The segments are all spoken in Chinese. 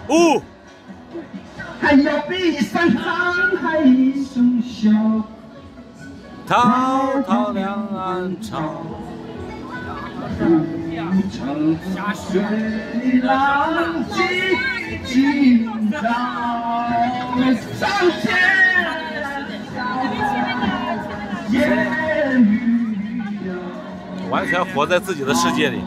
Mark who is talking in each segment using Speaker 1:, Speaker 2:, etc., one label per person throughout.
Speaker 1: 哦。
Speaker 2: 还要比山长海一声笑，
Speaker 1: 滔滔两岸潮。
Speaker 2: 城水浪几今朝，上天烟雨遥，
Speaker 1: 完全活在自己的世界里。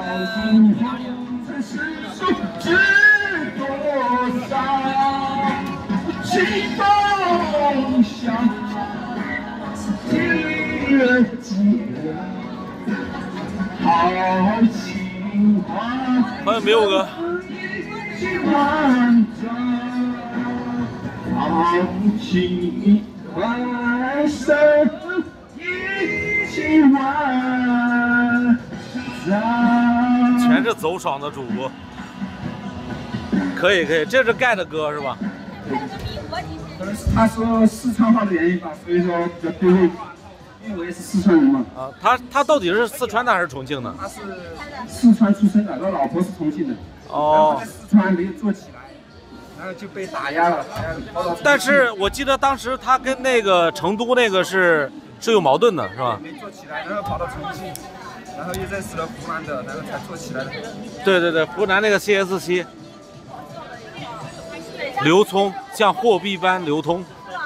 Speaker 2: 知多少？清风笑，听人寂寥。好情话，
Speaker 1: 欢迎milk哥。
Speaker 2: 好情话生一起玩，
Speaker 1: 全是走爽的主播。可以可以，这是盖的歌是吧？
Speaker 2: 可能是他说四川话的原因吧，所以说比较对味。因为我也是四川人嘛。
Speaker 1: 啊，他到底是四川的还是重庆的？
Speaker 2: 他是四川出生的，他老婆是重庆的。哦。在四川没有做起来，然后就被打压了。
Speaker 1: 但是我记得当时他跟那个成都那个是有矛盾的，是吧？
Speaker 2: 没做起来，然后跑到重庆，然后又认识了湖南的，然后才做起来的。
Speaker 1: 对对对，湖南那个 CS7，流通像货币般流通。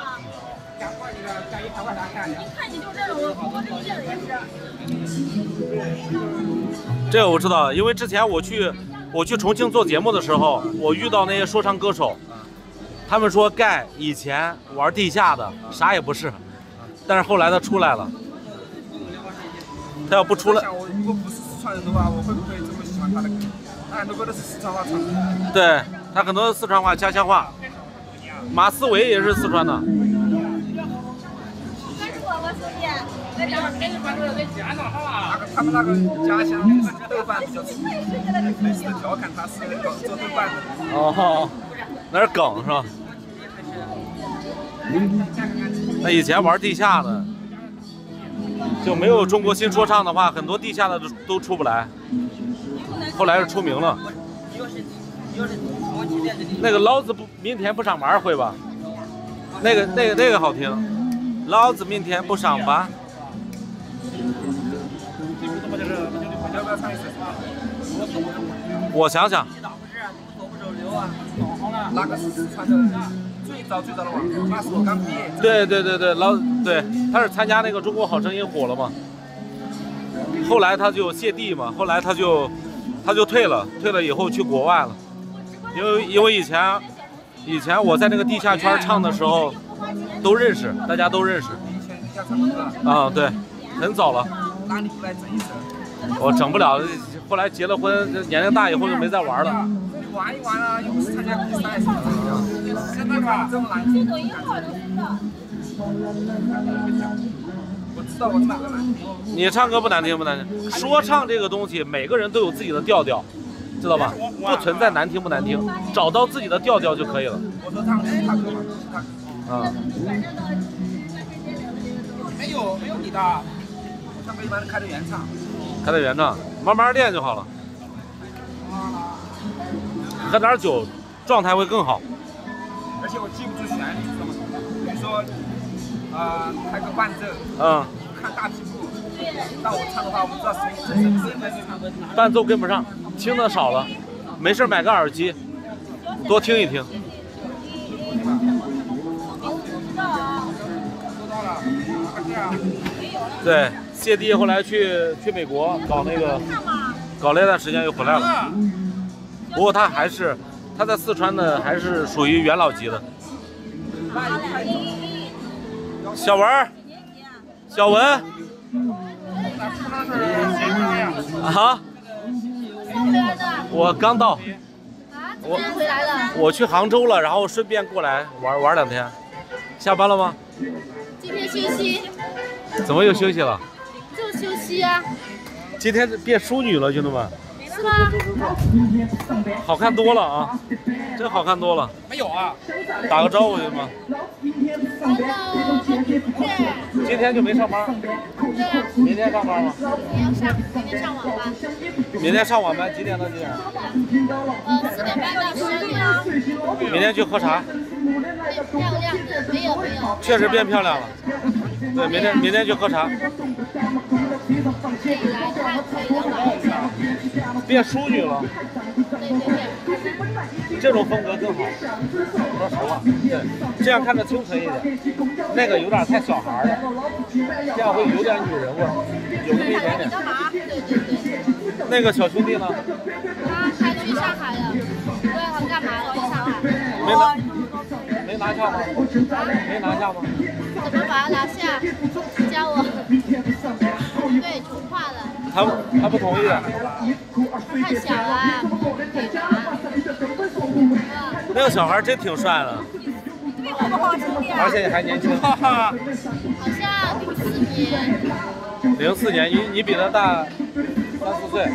Speaker 1: 这个我知道，因为之前我去重庆做节目的时候，我遇到那些说唱歌手，他们说盖以前玩地下的啥也不是，但是后来他出来了。他要不出来，
Speaker 2: 我如果不是四川人的话，我会不会这么喜欢他的歌？他很多歌都是四川话唱的。
Speaker 1: 对，他很多四川话、家乡话。马思唯也是四川的。
Speaker 2: 他们那个家乡豆瓣比较出名，类似的调侃他是做豆瓣的。
Speaker 1: 哦，那是梗是吧？那以前玩地下的，就没有中国新说唱的话，很多地下的都出不来。后来是出名了。那个老子明天不上班会吧？那个好听。老子明天不上班。我想想。
Speaker 2: 那个是四川的最早的网红，那是我刚毕业。
Speaker 1: 对，对，他是参加那个中国好声音火了嘛。后来他就谢帝嘛，后来他就退了以后去国外了。因为以前我在那个地下圈唱的时候都认识，大家都认识。
Speaker 2: 以前地下唱歌
Speaker 1: 啊，对，很早了。
Speaker 2: 那你不来整一首？
Speaker 1: 我整不了，后来结了婚，年龄大以后就没再玩了。
Speaker 2: 你玩一玩啊，又不是参加比赛什么的。现在搞这么难听，我知道我唱歌难听。
Speaker 1: 你唱歌不难听不难听，说唱这个东西每个人都有自己的调调，知道吧？不存在难听不难听，找到自己的调调就可以了。
Speaker 2: 我说唱其他歌嘛，其他歌。没有你的，我唱歌一般都开的原唱。
Speaker 1: 开的原唱，慢慢练就好了。喝点酒，状态会更好。
Speaker 2: 而且我记不住旋律，知道吗？比如说，开个伴奏，看大屏幕，但我唱的话，我不知道谁
Speaker 1: 伴奏跟不上，听的少了，没事买个耳机，多听一听。对，谢帝后来去美国搞了一段时间又回来了。不过他在四川的还是属于元老级的。小文啊，我刚到。我去杭州了，然后顺便过来玩2天。下班了吗？
Speaker 3: 今天休息。
Speaker 1: 怎么又休息了？
Speaker 3: 就休息啊。
Speaker 1: 今天变淑女了，兄弟们。
Speaker 3: 是吗？
Speaker 1: 好看多了啊，真好看多了。
Speaker 2: 没有啊。
Speaker 1: 打个招呼行吗？
Speaker 3: 还到很久。
Speaker 1: 今天就没上班？
Speaker 3: 对啊。
Speaker 1: 明天上班吗？
Speaker 3: 明天上晚班。
Speaker 1: 明天上晚班，几点到几点
Speaker 3: ？4点半到12点。
Speaker 1: 明天去喝茶。
Speaker 3: 变漂亮的，没有。
Speaker 1: 确实变漂亮了。对，明天去喝茶。
Speaker 3: 可以来看，可以来玩一下。
Speaker 1: 变淑女了。
Speaker 3: 对。
Speaker 1: 这种风格更好。说实话，对，这样看着清纯一点。那个有点太小孩了，这样会有点女人味，有那么一点点。
Speaker 3: 对。
Speaker 1: 那个小兄弟呢？
Speaker 3: 他去上海了，不知道他干嘛了，去上海。
Speaker 1: 没拿下吗？没拿下吗？
Speaker 3: 怎么把他拿下？教我。对，穷化了。
Speaker 1: 他不同意的。
Speaker 3: 太小了，不可以拿。
Speaker 1: 那个小孩真挺帅的，而且还年轻。好
Speaker 3: 像04年。
Speaker 1: 04年，你比他大3、4岁。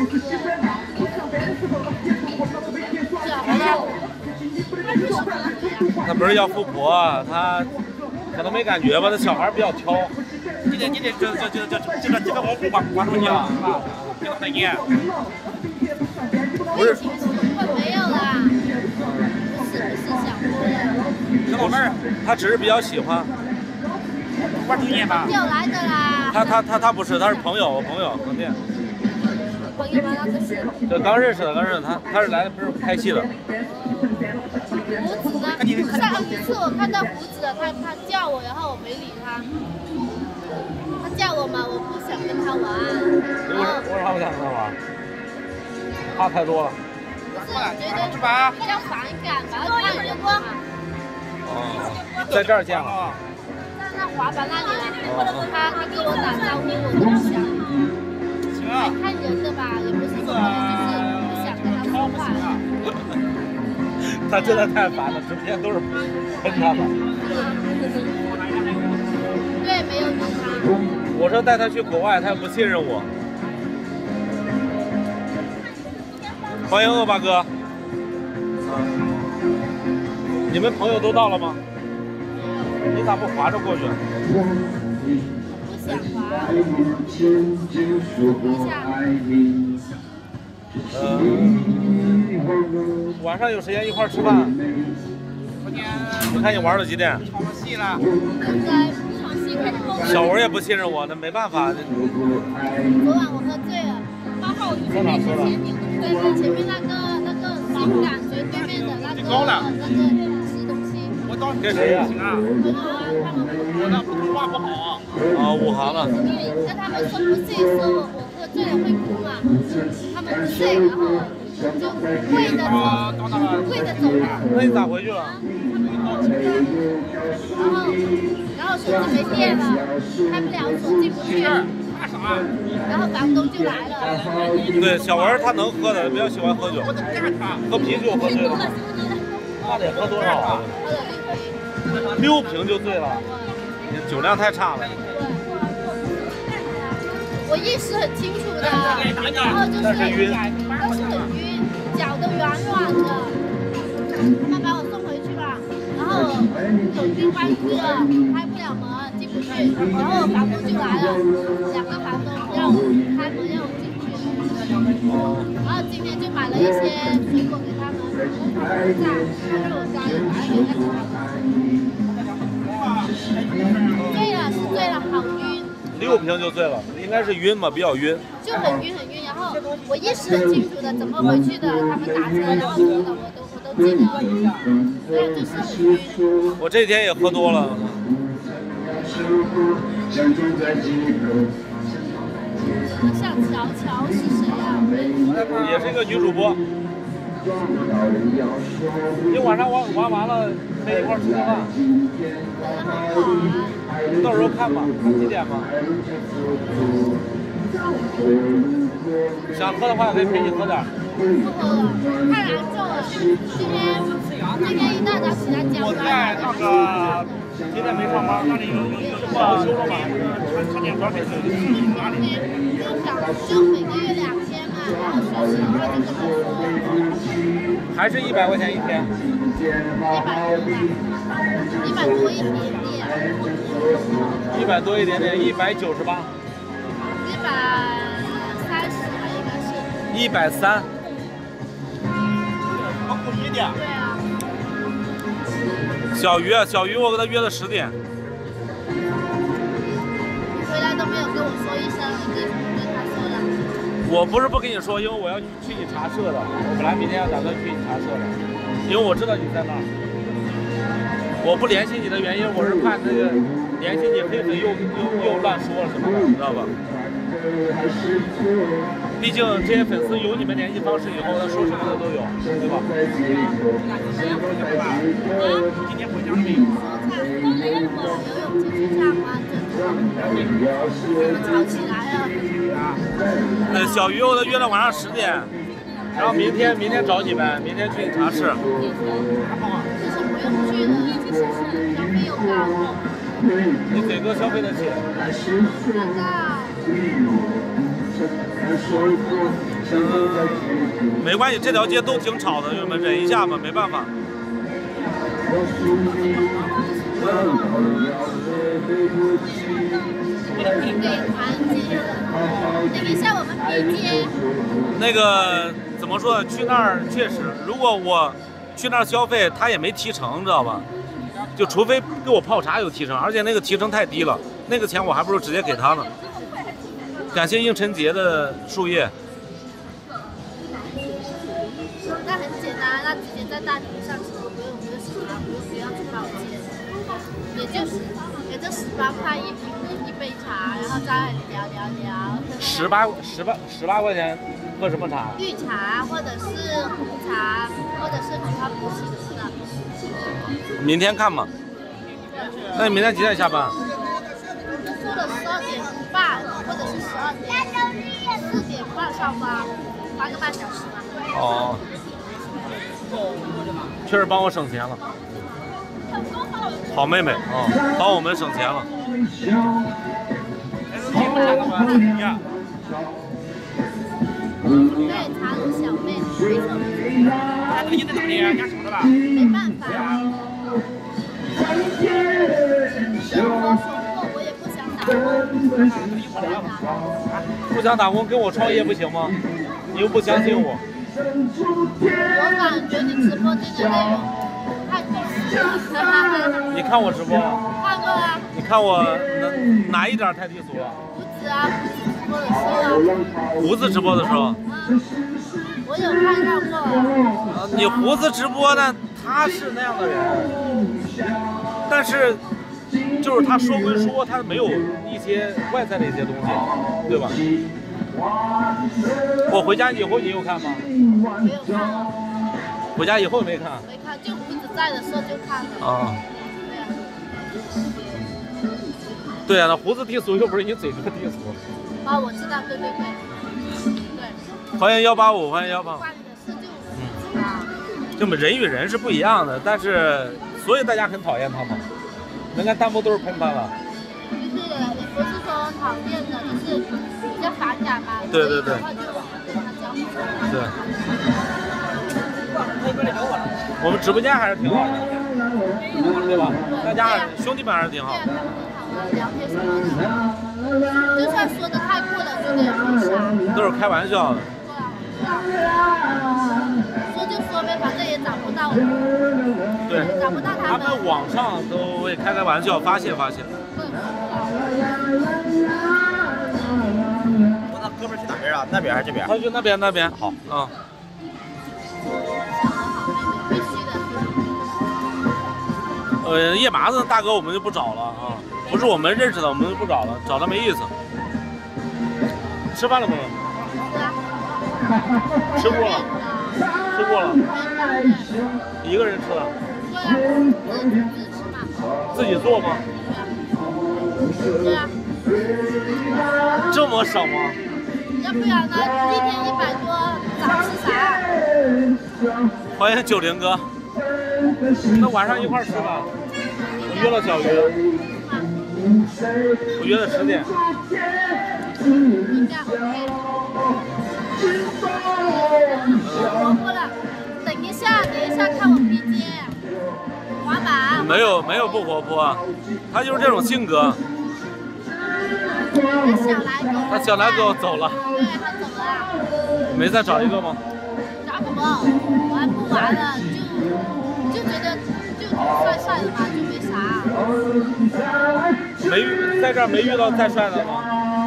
Speaker 1: 他不是要富婆，他可能没感觉吧？那小孩比较挑。
Speaker 2: 你这个我管住你了，这个很严。
Speaker 1: 不是。
Speaker 3: 没有啦。不是想多了。
Speaker 2: 小宝贝儿，
Speaker 1: 他只是比较喜欢。
Speaker 2: 管住你吧。
Speaker 3: 朋友来的啦。
Speaker 1: 他不是，他是朋友肯定。
Speaker 3: 朋友吗？那就是。
Speaker 1: 对，刚认识的，他是来的不是拍戏的。
Speaker 3: 胡子呢？上一次我看到胡子了，他叫我，然后我没理他。他叫我嘛，我不想跟他玩。
Speaker 1: 为啥不想跟他玩？话太多了。
Speaker 3: 不是，我觉得比较反感吧，看人嘛。
Speaker 1: 哦，在这儿见了。
Speaker 3: 在那滑板那里了，他跟我打招呼，我都不想。看人的吧，也不是说就是不想跟他说话。
Speaker 1: 他真的太烦了，整天都是喷他吧。
Speaker 3: 对，没有理他。
Speaker 1: 我说带他去国外，他又不信任我。欢迎恶霸哥。你们朋友都到了吗？你咋不滑着过去？
Speaker 3: 不想滑。
Speaker 1: 晚上有时间一块吃饭。我看你玩到几点？小文也不信任我，那没办法。
Speaker 3: 昨晚我喝醉了。
Speaker 1: 在哪喝的？
Speaker 3: 在前面那个新感觉对面的那个吃东西。
Speaker 1: 跟谁呀？
Speaker 2: 我那普通话不好。
Speaker 1: 武行的。
Speaker 3: 那他们说不醉，说我喝醉了会哭嘛。他们不醉，然后就跪着走了。
Speaker 1: 那你咋回去了？
Speaker 3: 然后手机没电了，开不了锁，进不去。然后房东就来了。
Speaker 1: 对，小文他能喝的，比较喜欢喝酒，喝啤酒喝醉了。那得喝多少啊？6瓶就醉了，你酒量太差了。
Speaker 3: 我意识很清楚的，然后就是很晕，脚都软软的。他把我送回去吧，然后手机关机了，开不了门，进不去。然后房东就来了，2个房东让我开门让我进去。然后今天就买了一些水果给他们，醉了是醉了，好晕。
Speaker 1: 6瓶就醉了，应该是晕嘛，比较晕。
Speaker 3: 就很晕。然后我意识很清楚的，怎么回去的，他们打车，然后什么的我都记得，不然就是很晕。
Speaker 1: 我这天也喝多了。
Speaker 3: 像乔是谁啊？
Speaker 1: 也是一个女主播。你晚上玩完了可以一块吃个饭。到时候看吧，几点吧。想喝的话可以陪你喝点。
Speaker 3: 不喝了，太难受了。今天一大早起来讲。
Speaker 2: 我在那个
Speaker 1: 今天没上班，那里有不好休了吗？看见多少钱？
Speaker 3: 就每个月2天嘛，然后休息的话就跟他说。
Speaker 1: 还是100块钱一天。
Speaker 3: 100多吧。 100多一点点。
Speaker 1: 100多一点点，198。130吧，
Speaker 3: 应该是。
Speaker 1: 130。
Speaker 2: 往后一点。
Speaker 3: 对啊。
Speaker 1: 小鱼，我跟他约了10点。
Speaker 3: 你回来都没有跟我说一声，你跟他说了。
Speaker 1: 我不是不跟你说，因为我要去你茶社的。我本来明天要打算去你茶社的，因为我知道你在那儿。我不联系你的原因，我是怕那个联系你黑粉又乱说了什么的，你知道吧？毕竟这些粉丝有你们联系方式以后，他说什么的都有，对吧？
Speaker 2: 今天回家没有？
Speaker 3: 游泳进去唱吗？吵起来了。
Speaker 1: 小鱼我都约了晚上10点，然后明天找你们，明天去你茶室。
Speaker 3: 其实不用去了，其实是消费又高。
Speaker 1: 你给哥消费得起？没关系，这条街都挺吵的，你们忍一下吧，没办法。
Speaker 3: 等一下我们拼接。
Speaker 1: 那个怎么说？去那儿确实，如果我去那儿消费，他也没提成，知道吧？就除非给我泡茶有提成，而且那个提成太低了，那个钱我还不如直接给他呢。感谢应晨杰的树叶。
Speaker 3: 那很简单，那直接在大厅上吃，不用去泡街，也就18块一杯茶，然后再聊。
Speaker 1: 18块钱喝什么茶？
Speaker 3: 绿茶或者是红茶，或者是菊花补气的。
Speaker 1: 明天看吧。那你明天几点下班？
Speaker 3: 就说了12点半，或者是12点，4点半上班，8个半小时嘛。
Speaker 1: 哦，确实帮我省钱了。好妹妹啊，帮我们省钱了。
Speaker 3: 对，茶楼小妹，没错。
Speaker 2: 你在哪里？人家什么的吧？
Speaker 3: 没办法。我也不想打工。
Speaker 1: 不想打工跟我创业不行吗？你又不相信我。
Speaker 3: 我感觉你直播间的内容太低俗了。
Speaker 1: 你看我直播了？
Speaker 3: 看过啊。
Speaker 1: 你看我哪一点太低俗了？胡子直播的时候。
Speaker 3: 我有看到过。
Speaker 1: 你胡子直播呢？他是那样的人，但是就是他说归说，他没有一些外在的一些东西，对吧？我回家以后你有看吗？
Speaker 3: 没有看。
Speaker 1: 回家以后没看。
Speaker 3: 没看，就胡子在的时候就看了。
Speaker 1: 啊。对啊，那胡子低俗又不是你嘴哥低俗。
Speaker 3: 啊，我知道，对。
Speaker 1: 欢迎185，欢迎185。就人与人是不一样的，但是所以大家很讨厌他嘛。人家弹幕都是喷他了。
Speaker 3: 就是也不是说讨厌的，就是比较反感嘛。
Speaker 1: 对。
Speaker 3: 然后就跟他交互。
Speaker 1: 对。我们直播间还是挺好的，对吧？大家兄弟们还是挺好。
Speaker 3: 对啊，他们很好啊，聊天什么的，就算说的太过了，觉得也没啥。
Speaker 1: 都是开玩笑的。
Speaker 3: 说就说呗，反正也找不到。
Speaker 1: 对。
Speaker 3: 找不到他们。
Speaker 1: 他们网上都会开玩笑，发泄。
Speaker 2: 我那哥们去哪边啊？那边还是这边？
Speaker 1: 他去那边。好。啊。
Speaker 3: 必须的。
Speaker 1: 夜麻子大哥我们就不找了啊，不是我们认识的，我们就不找了，找他没意思。吃饭了没有？吃过了。一个人吃的？
Speaker 3: 对啊，自己吃嘛。
Speaker 1: 自己做吗？
Speaker 3: 对啊。
Speaker 1: 这么省吗？
Speaker 3: 要不然呢？一天100多，早吃啥？
Speaker 1: 欢迎90哥。那晚上一块吃吧。我约了小鱼，我约了10点。
Speaker 3: 应该 OK。过了，等一下看我拼接滑板。
Speaker 1: 没没有不活泼，他就是这种性格。
Speaker 3: 那小奶狗
Speaker 1: 走了。
Speaker 3: 对，他走了。
Speaker 1: 没再找一个吗？
Speaker 3: 找什么？玩不玩了？就觉得就帅帅的嘛，就没啥。
Speaker 1: 在这儿没遇到再帅的吗？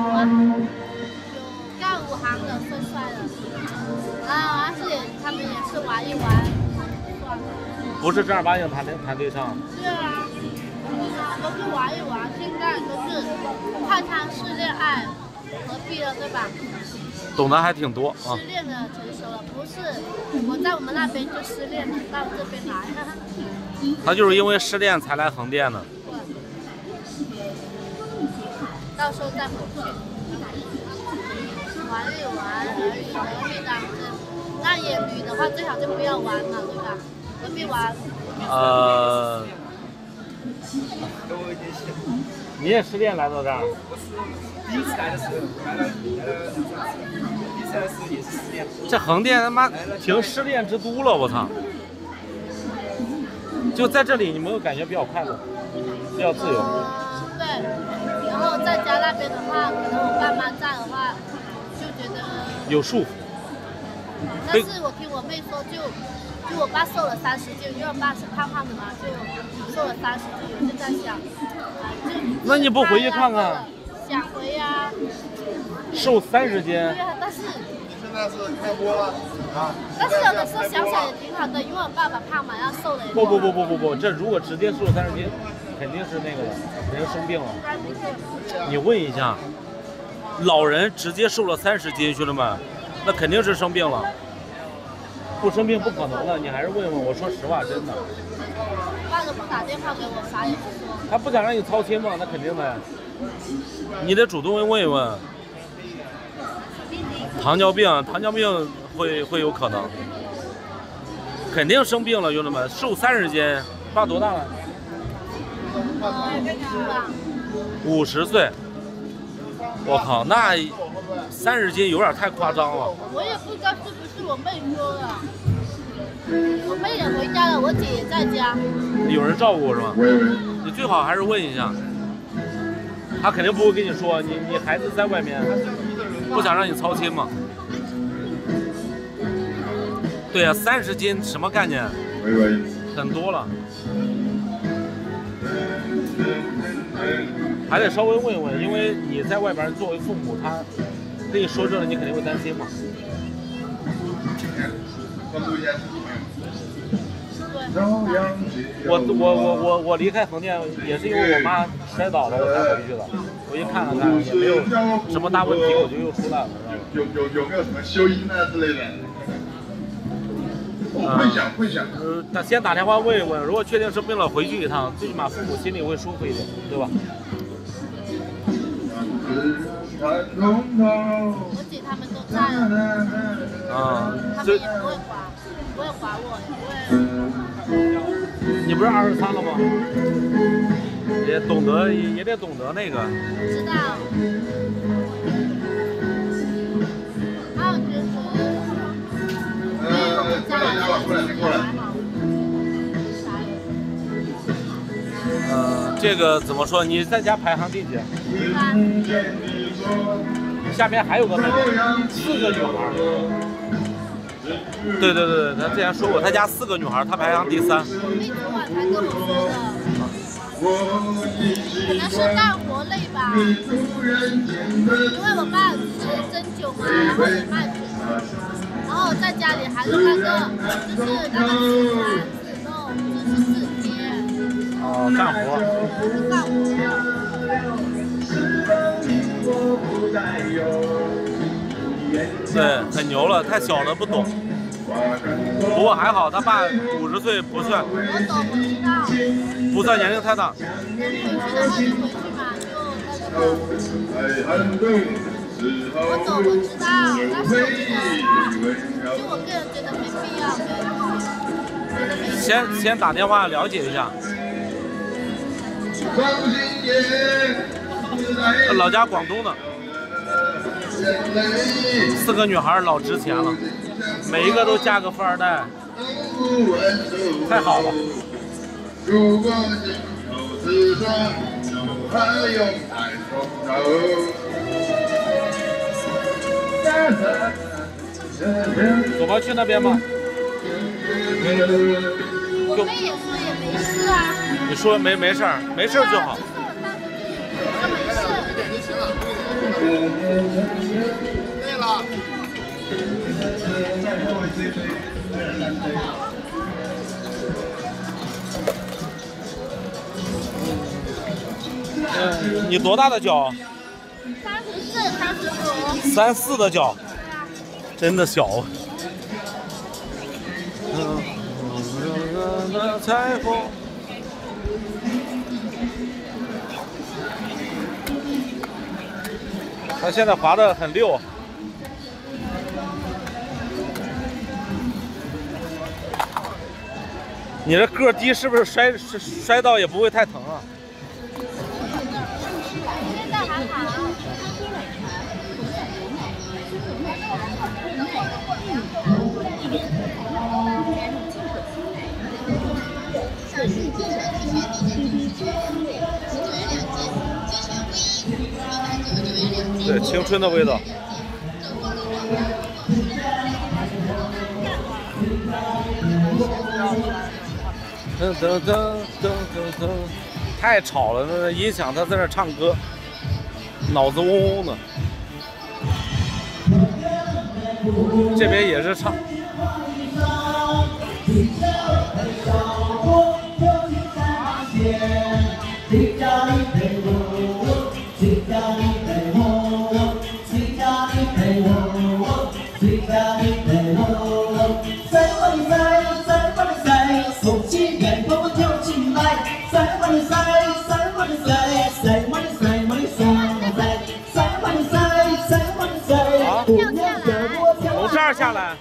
Speaker 3: 有干5行的帅帅的，而且他们也是玩一玩。
Speaker 1: 不是正儿八经谈对象。
Speaker 3: 对啊，都是玩一玩，现在都是快餐式恋爱，何必了，对吧？
Speaker 1: 懂得还挺多啊。
Speaker 3: 失恋的成熟了，不是我在我们那边就失恋了，到这边来。
Speaker 1: 他就是因为失恋才来横店的。
Speaker 3: 到时候再回去玩一玩而已，何必当真？那也女的话最好就不要玩了，对吧？何必玩？
Speaker 1: 你也失恋来到这儿？
Speaker 2: 第一次来的时候，来了2、3次，第一次来的时候也是失恋。
Speaker 1: 这横店他妈成失恋之都了，我操！就在这里，你没有感觉比较快乐，比较自由？
Speaker 3: 对。然后在家那边的话，可能我爸妈在的话，就觉得
Speaker 1: 有束缚。
Speaker 3: 但是我听我妹说，就我爸瘦了30斤，因为我爸是胖胖的嘛，就瘦了30斤，我就在想，
Speaker 1: 那你不回去看看？
Speaker 3: 想回呀。
Speaker 1: 瘦30斤。
Speaker 3: 对啊，但是
Speaker 4: 现在是开播了啊。
Speaker 3: 但是有的时候想想也挺好的，因为我爸爸胖嘛，要瘦了也。
Speaker 1: 不，这如果直接瘦30斤，肯定是那个了，肯定生病了。你问一下，老人直接瘦了30斤，兄弟们，那肯定是生病了。不生病不可能的，你还是问问。我说实话，真的。
Speaker 3: 爸都不打电话给我，啥也不说。
Speaker 1: 他不想让你操心嘛，那肯定的。你得主动问一问。糖尿病会有可能，肯定生病了，兄弟们，瘦30斤，爸多大了？50岁。我靠，那30斤有点太夸张了。
Speaker 3: 我也不知道是不是我妹说的，我妹也回家了，我姐也在家。
Speaker 1: 有人照顾是吧？你最好还是问一下，他肯定不会跟你说，你孩子在外面，不想让你操心嘛。对啊，30斤什么概念？很多了。还得稍微问一问，因为你在外边作为父母，他跟你说这个，你肯定会担心嘛。我离开横店也是因为我妈摔倒了，我才回去的。我去看了看，也没有什么大问题，我就又出来了，知道吗？
Speaker 4: 有没有什么修音啊之类的？会想。
Speaker 1: 先打电话问一问，如果确定生病了，回去一趟，最起码父母心里会舒服一点，对吧？
Speaker 3: 我姐他们都在了，他们也不会管我，
Speaker 1: 你不是23了吗？也得懂得那个。
Speaker 3: 知道。还有就是，因为我们家里还好。
Speaker 1: 这个怎么说？你在家排行第几？下面还有个妹妹，4个女孩。对，他之前说过，他家4个女孩，他排行第3。
Speaker 3: 我妹昨晚才跟我说的，可能是干活累吧，因为我爸是针灸嘛，然后也卖水，然后在家里还弄那个纸团纸弄，就是纸贴。
Speaker 1: 干活。
Speaker 3: 干活。
Speaker 1: 对，很牛了，太小了不懂。不过还好，他爸50岁不算。
Speaker 3: 我懂，我知道。
Speaker 1: 不算年龄太大。
Speaker 3: 回去的话就回去嘛，就我懂，我知道，但是我个人觉得没必要。
Speaker 1: 先打电话了解一下。老家广东的，4个女孩老值钱了，每一个都嫁个富二代，太好了。
Speaker 4: 如果今后自尊，就还用太风头。
Speaker 1: 走吧，去那边吧。
Speaker 3: 我们也说也没事啊。
Speaker 1: 你说没事儿，没事儿就好。
Speaker 4: 对了。
Speaker 1: 你多大的脚
Speaker 3: 34、35。
Speaker 1: 34的脚，真的小。彩虹。他现在滑得很溜。你这个低，是不是摔到也不会太疼啊？
Speaker 3: 现在还好。
Speaker 1: 对，青春的味道。太吵了，那音响他在那唱歌，脑子嗡嗡的。这边也是唱。从这儿下来，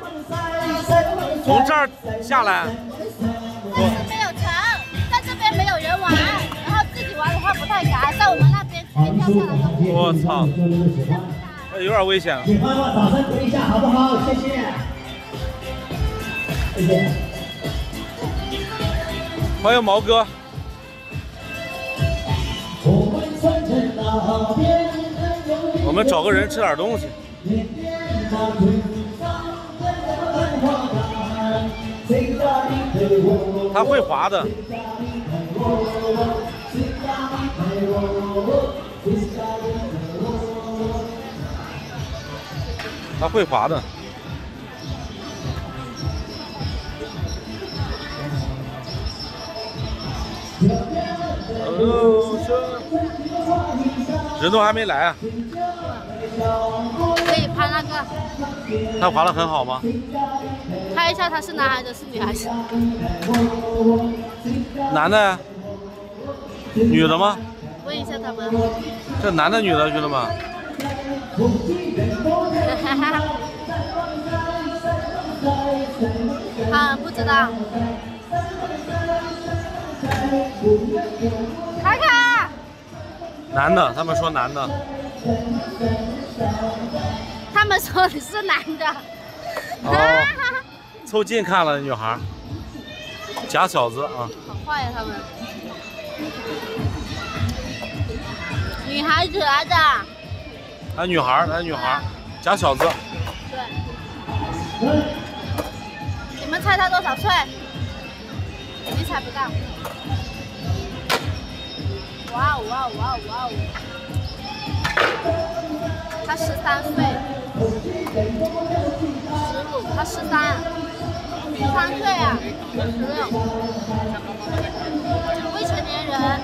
Speaker 1: 从这儿下来。
Speaker 3: 但是没有成，在这边没有人玩，然后自己玩的话不太敢，在我们那边直接跳下来。
Speaker 1: 我操，有点危险。
Speaker 5: 喜欢的话，掌声鼓励一下，好不好？谢谢。谢谢。
Speaker 1: 欢迎毛哥。我们找个人吃点东西。他会滑的。他会滑的。人都还没来啊。
Speaker 3: 可以拍那个。
Speaker 1: 他滑得很好吗？
Speaker 3: 拍一下他是男孩子是女孩子。
Speaker 1: 男的呀？女的吗？
Speaker 3: 问一下他们。
Speaker 1: 这男的女的，兄弟们？
Speaker 3: 啊，不知道。卡卡。
Speaker 1: 男的，他们说男的。
Speaker 3: 他们说你是男的。
Speaker 1: 哦，凑近看了女孩，假小子啊！
Speaker 3: 好坏呀他们。女孩子来的。
Speaker 1: 来女孩，来女孩，假小子。
Speaker 3: 对。你们猜他多少岁？你猜不到。哇哦哇哦哇哦哇哦！他13岁，15，他13岁啊，16，未成年人。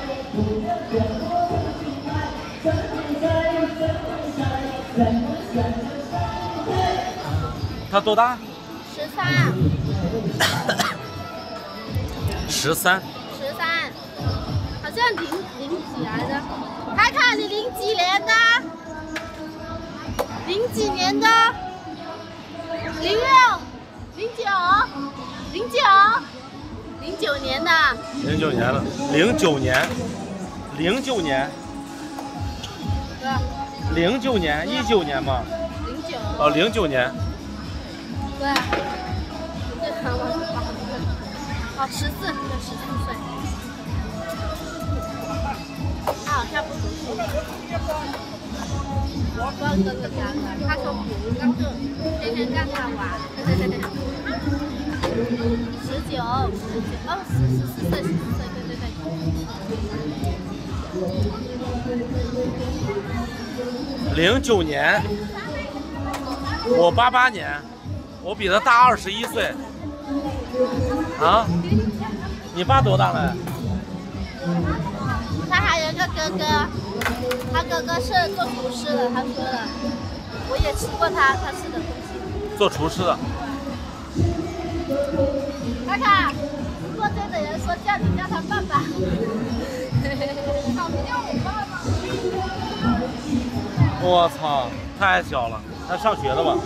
Speaker 1: 他多大
Speaker 3: ？13，好像零几来着？看看你零几年的？0几年的？06、09、09年的。
Speaker 1: 09年了，09年。对。09年，19年嘛。
Speaker 3: 09。
Speaker 1: 哦，09年。
Speaker 3: 对。这看我好 14，对，14岁。他好像不读书。跟哥哥讲的，他说刚就天天跟他玩。19、14岁，对对对。
Speaker 1: 09年，我88年，我比他大21岁。啊？你爸多大了？
Speaker 3: 他还有一个哥哥，他哥哥是做厨师的，他说的，我也吃过他吃的东西。
Speaker 1: 做厨师的。
Speaker 3: 看看，坐这的人说叫你叫他爸爸。叫我爸爸。
Speaker 1: 我操，太小了，他上学的吧？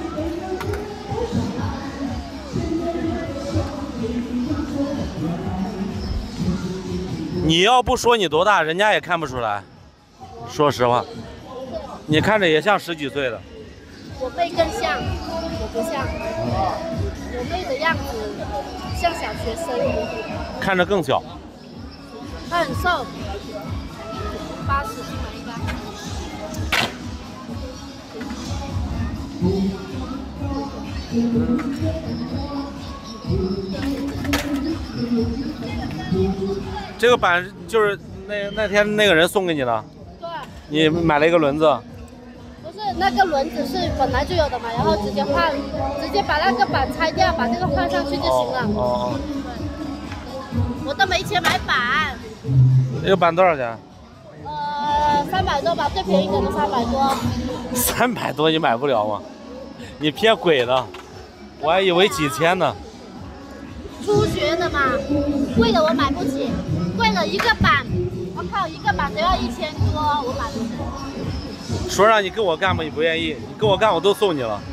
Speaker 1: 你要不说你多大，人家也看不出来。说实话，你看着也像10几岁的。
Speaker 3: 我妹更像，我不像。我妹的样子像小学生。
Speaker 1: 看着更小。
Speaker 3: 她很瘦，80斤了应该。
Speaker 1: 这个板就是那天那个人送给你的。
Speaker 3: 对。
Speaker 1: 你买了一个轮子。
Speaker 3: 不是，那个轮子是本来就有的嘛，然后直接换，直接把那个板拆掉，把这个换上去就行了。
Speaker 1: 哦。
Speaker 3: 我都没钱买板。
Speaker 1: 这个板多少钱
Speaker 3: ？300多吧，最便宜的都300多。
Speaker 1: 300多你买不了吗？你骗鬼的，我还以为几千呢。
Speaker 3: 初学的嘛，贵的我买不起，贵了一个板，我靠，一个板都要1000多，我买不起。
Speaker 1: 说让你跟我干吧，你不愿意，你跟我干我都送你了。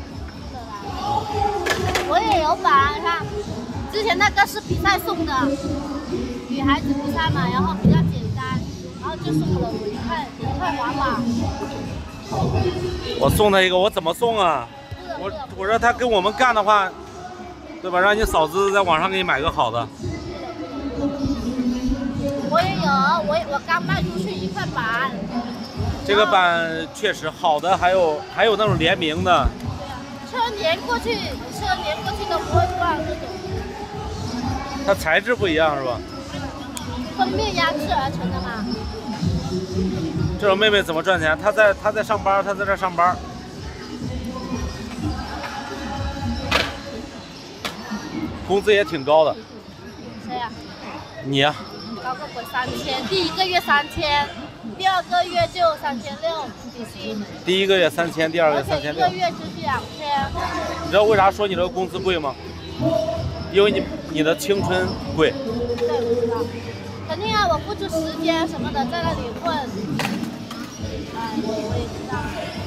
Speaker 3: 我也有板，看，之前那个是比赛送的，女孩子比赛嘛，然后比较简单，然后就送了我一块玩玩。
Speaker 1: 我送他一个，我怎么送啊？我说他跟我们干的话，对吧？让你嫂子在网上给你买个好的。
Speaker 3: 我也有，我刚卖出去一块板。
Speaker 1: 这个板确实好的，还有那种联名的。
Speaker 3: 车粘过去都不会断那种。
Speaker 1: 它材质不一样是吧？
Speaker 3: 封面压制而成的嘛。
Speaker 1: 这种妹妹怎么赚钱？她在上班，她在这上班。工资也挺高的。
Speaker 3: 谁呀？
Speaker 1: 你呀。
Speaker 3: 高个鬼3000，第1个月3000，第2个月就3600底薪。
Speaker 1: 第1个月3000，第2个月3600。
Speaker 3: 而且1个月就是2000。
Speaker 1: 你知道为啥说你这个工资贵吗？因为你的青春贵。
Speaker 3: 对，我知道。肯定啊，我付出时间什么的在那里混。哎，我也知道。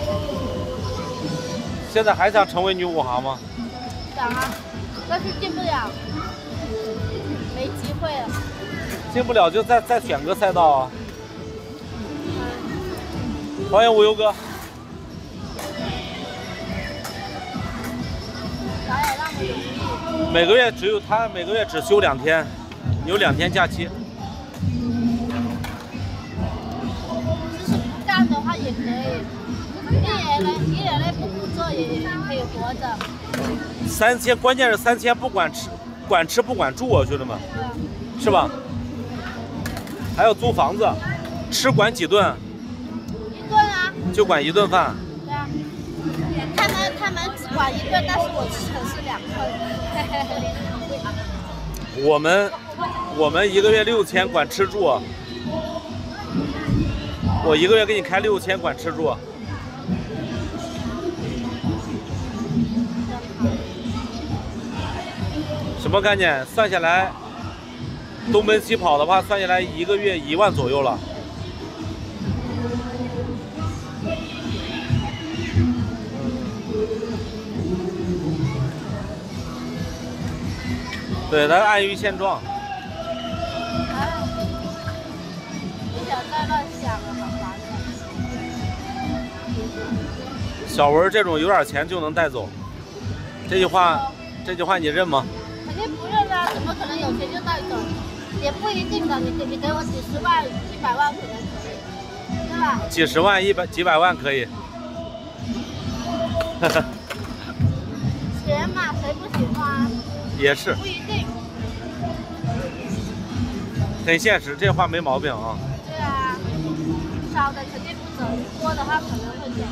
Speaker 1: 现在还想成为女武行吗？
Speaker 3: 想啊，但是进不了，没机会了。
Speaker 1: 进不了就再选个赛道啊。欢迎无忧哥。
Speaker 3: 哪有那么容易？
Speaker 1: 每个月只休2天，有2天假期。
Speaker 3: 就是不干的话也可以，一点类不工作也可以活着。
Speaker 1: 3000，关键是3000不管吃不管住啊，兄弟们，是吧？还要租房子，吃管几顿
Speaker 3: ？1顿啊。就
Speaker 1: 管1顿饭。
Speaker 3: 对啊。他们只管1顿，但是我吃的是2顿。
Speaker 1: 我们1个月6000管吃住，我1个月给你开6000管吃住。什么概念？算下来，东奔西跑的话，算下来1个月1万左右了。对，咱安于现状。
Speaker 3: 不想再乱想了，好烦的。
Speaker 1: 小文这种有点钱就能带走，这句话你认吗？
Speaker 3: 肯定不认啊， 怎么可能有钱就带走？也不一定的，你给我几十万、100万可能可以，对吧？
Speaker 1: 几十万、几百万可以。
Speaker 3: 钱嘛，谁不喜欢？
Speaker 1: 也是。
Speaker 3: 不一定。
Speaker 1: 很现实，这话没毛病啊。
Speaker 3: 对啊，少的肯定不走，多的话可能会走。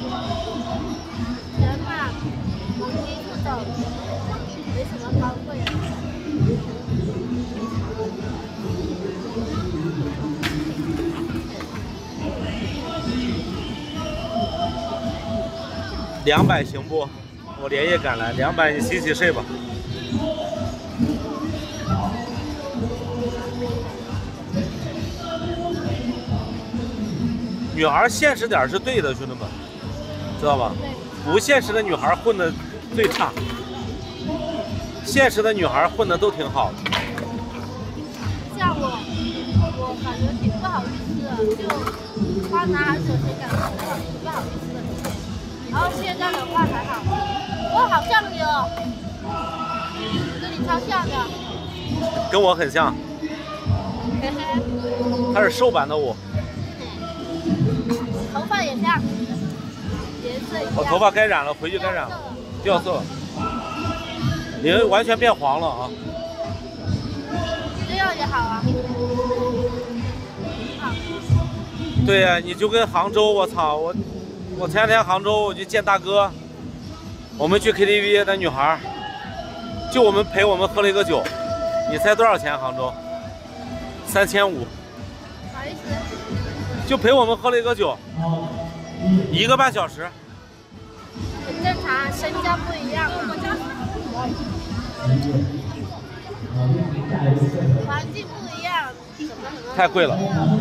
Speaker 3: 钱嘛，往低处走，没什么高贵的。
Speaker 1: 200行不？我连夜赶来，200你洗睡吧。女孩现实点是对的，兄弟们，知道吧？不现实的女孩混的最差，现实的女孩混的都挺好的。
Speaker 3: 像我感觉挺不好意思的，就花男孩子的钱感觉挺不好意思的。然后现在的话还好，我好像有跟你超像的，
Speaker 1: 跟我很像，
Speaker 3: 嘿嘿。
Speaker 1: 他是瘦版的我。
Speaker 3: 头发也像，颜色一样。
Speaker 1: 我头发该染了，回去该染了，掉色了，你完全变黄了啊！
Speaker 3: 这样也好啊，好。
Speaker 1: 对呀、你就跟杭州，我操，我前两天杭州我去见大哥，我们去 KTV， 那女孩就我们陪我们喝了一个酒，你猜多少钱？杭州3500，
Speaker 3: 不好意思，
Speaker 1: 就陪我们喝了一个酒，1个半小时。
Speaker 3: 很正常，身价不一样，环境不一样，什么
Speaker 1: 太贵了。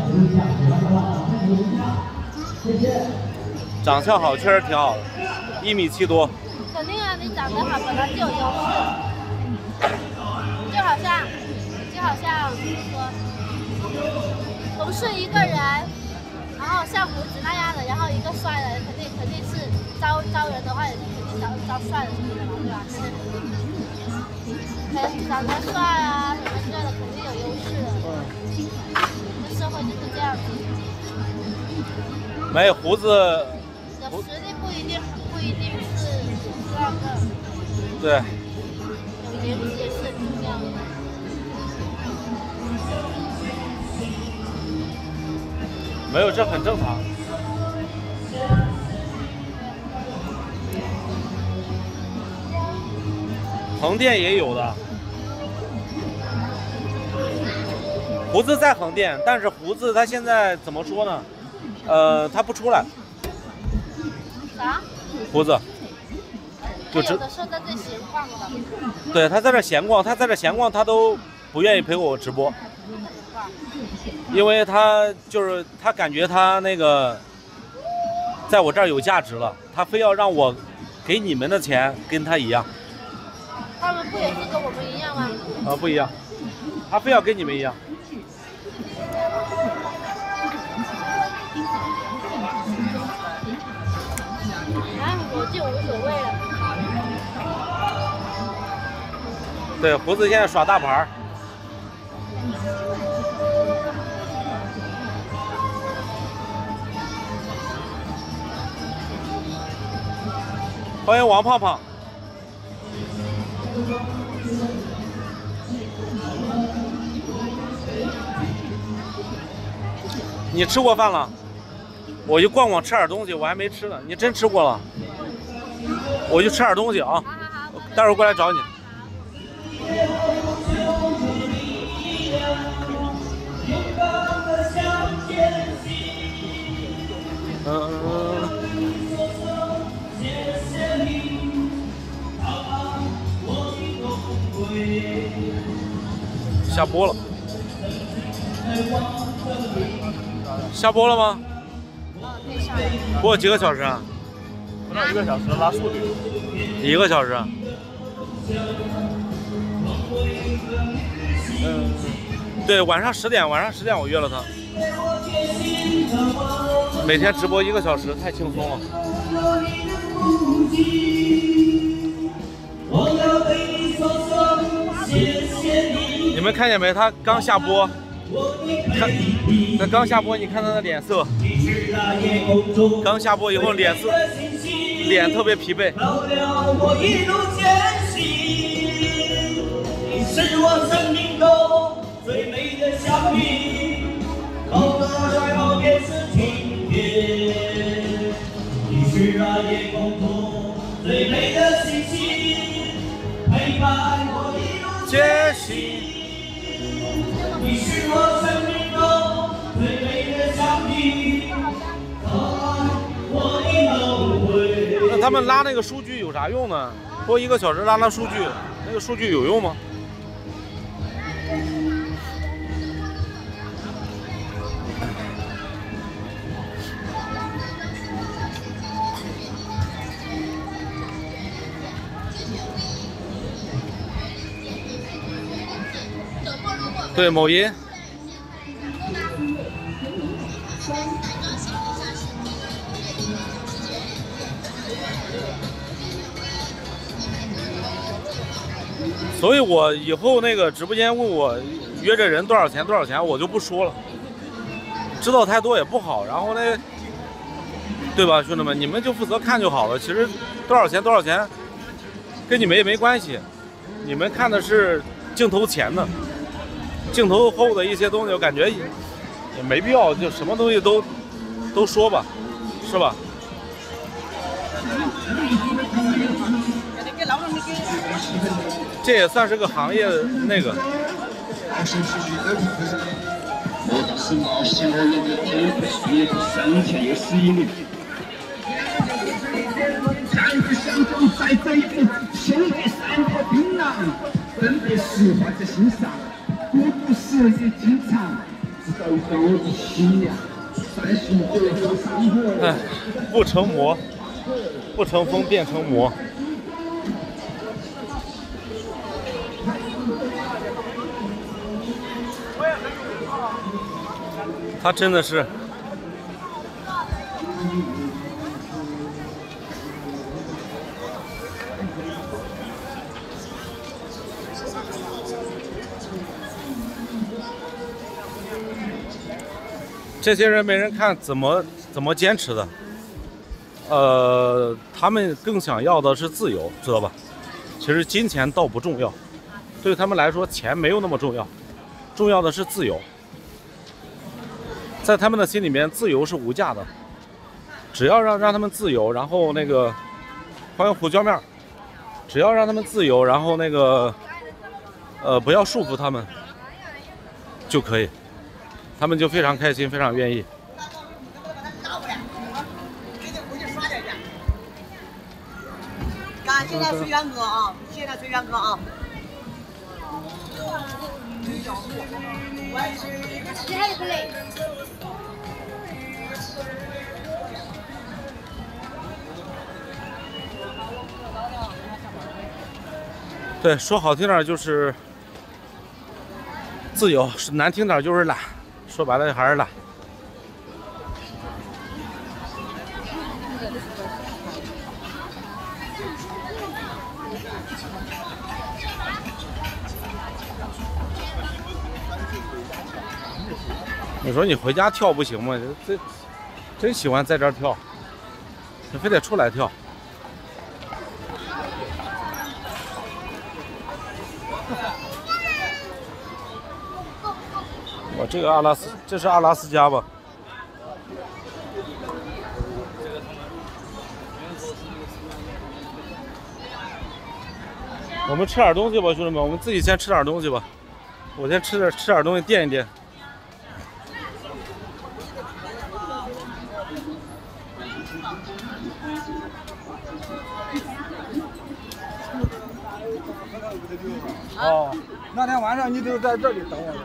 Speaker 1: 长相好，确实挺好的，1.7米多。
Speaker 3: 肯定啊，你长得好本来就有优势，就好像怎么说，同是一个人，然后像胡子那样的，然后一个帅的，肯定是招人的话，也是肯定招帅的什么的嘛，对吧？长得帅啊什么之类的，肯定有优势的。这社会就是这样子。
Speaker 1: 没胡子，
Speaker 3: 你的实力不一定是那个，
Speaker 1: 对，
Speaker 3: 有颜值也是很重要的。
Speaker 1: 没有，这很正常。横店也有的，胡子在横店，但是胡子他现在怎么说呢？他不出来。
Speaker 3: 啥？
Speaker 1: 胡子。
Speaker 3: 他有的时候在这闲逛的。
Speaker 1: 对，他在这闲逛，他都不愿意陪我直播，因为他就是他感觉他那个在我这儿有价值了，他非要让我给你们的钱跟他一样。
Speaker 3: 他们不也是跟我们一样吗？
Speaker 1: 不一样，他非要跟你们一样。
Speaker 3: 我就无所谓了。
Speaker 1: 对，胡子现在耍大牌。欢迎王胖胖。你吃过饭了？我就逛逛吃点东西，我还没吃呢。你真吃过了？我就吃点东西啊，待会儿过来找你。下播了。下播了吗？播几个小时啊？
Speaker 6: 不到1个小时，拉数据。
Speaker 1: 1个小时。对，晚上10点我约了他。每天直播1个小时，太轻松了。我要对你说谢谢。 你们看见没？他刚下播，他刚下播，你看他的脸色，刚下播以后脸特别疲惫。是我生命中最美的相遇，后来后也是晴天。你是那夜空中最美的星星，陪伴我一路前行。你是我生命中最美的相遇，我的梦回。那他们拉那个数据有啥用呢？播1个小时拉数据，那个数据有用吗？对，某音。所以我以后那个直播间问我约这人多少钱，我就不说了，知道太多也不好。然后呢，对吧，兄弟们，你们就负责看就好了。其实多少钱，跟你们也没关系。你们看的是镜头前的。镜头后的一些东西，我感觉也没必要，就什么东西都说吧，是吧？这也算是个行业那个。
Speaker 7: 真的是怀在心上。我不是也经常知道我的心呀，39后生活。
Speaker 1: 哎，不成魔，不成风变成魔。他真的是。这些人没人看，怎么坚持的？他们更想要的是自由，知道吧？其实金钱倒不重要，对他们来说，钱没有那么重要，重要的是自由。在他们的心里面，自由是无价的。只要让他们自由，然后那个欢迎胡椒面，只要让他们自由，然后那个不要束缚他们就可以。他们就非常开心，非常愿意。
Speaker 8: 现在随缘哥啊，现在随缘哥啊。
Speaker 1: 对，说好听点就是自由，难听点就是懒。说白了还是懒。你说你回家跳不行吗？这真喜欢在这儿跳，你非得出来跳。我这个这是阿拉斯加吧？我们吃点东西吧，兄弟们，我们自己先吃点东西吧。我先吃点东西垫一垫。
Speaker 2: 哦，那天晚上你就在这里等我。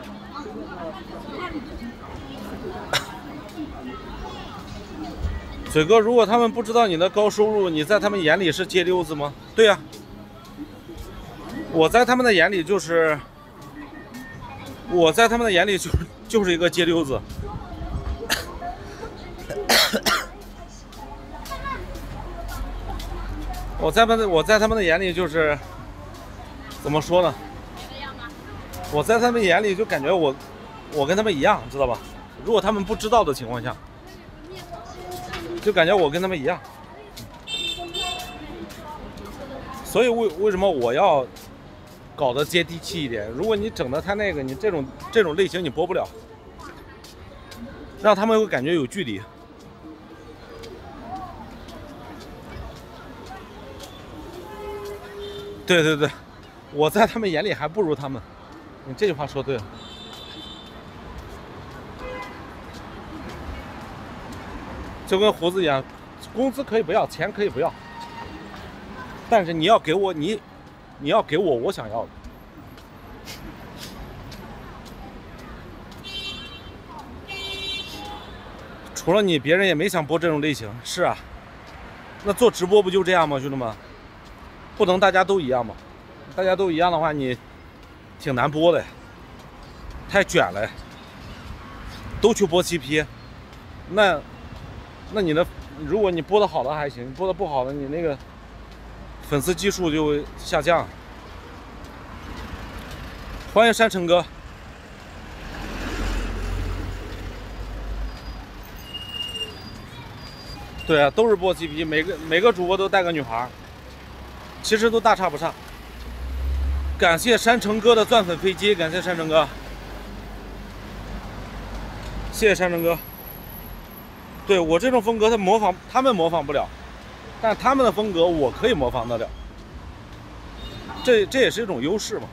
Speaker 1: 嘴哥，如果他们不知道你的高收入，你在他们眼里是街溜子吗？对呀，我在他们的眼里就是，就是一个街溜子。我在他们的眼里就是，怎么说呢？ 我在他们眼里就感觉我跟他们一样，知道吧？如果他们不知道的情况下，就感觉我跟他们一样。所以为什么我要搞得接地气一点？如果你整的太那个，你这种类型你播不了，让他们会感觉有距离。对对对，我在他们眼里还不如他们。你这句话说对了。就跟胡子一样，工资可以不要，钱可以不要，但是你要给我你要给我想要的。除了你，别人也没想播这种类型。是啊，那做直播不就这样吗，兄弟们？不能大家都一样吗？大家都一样的话，你挺难播的，太卷了。都去播7P，那你的，如果你播的好的还行，播的不好的，你那个粉丝基数就会下降。欢迎山城哥。对啊，都是播7P，每个主播都带个女孩，其实都大差不差。感谢山城哥的钻粉飞机，感谢山城哥，谢谢山城哥。对我这种风格，他们模仿不了，但他们的风格我可以模仿得了，这也是一种优势嘛。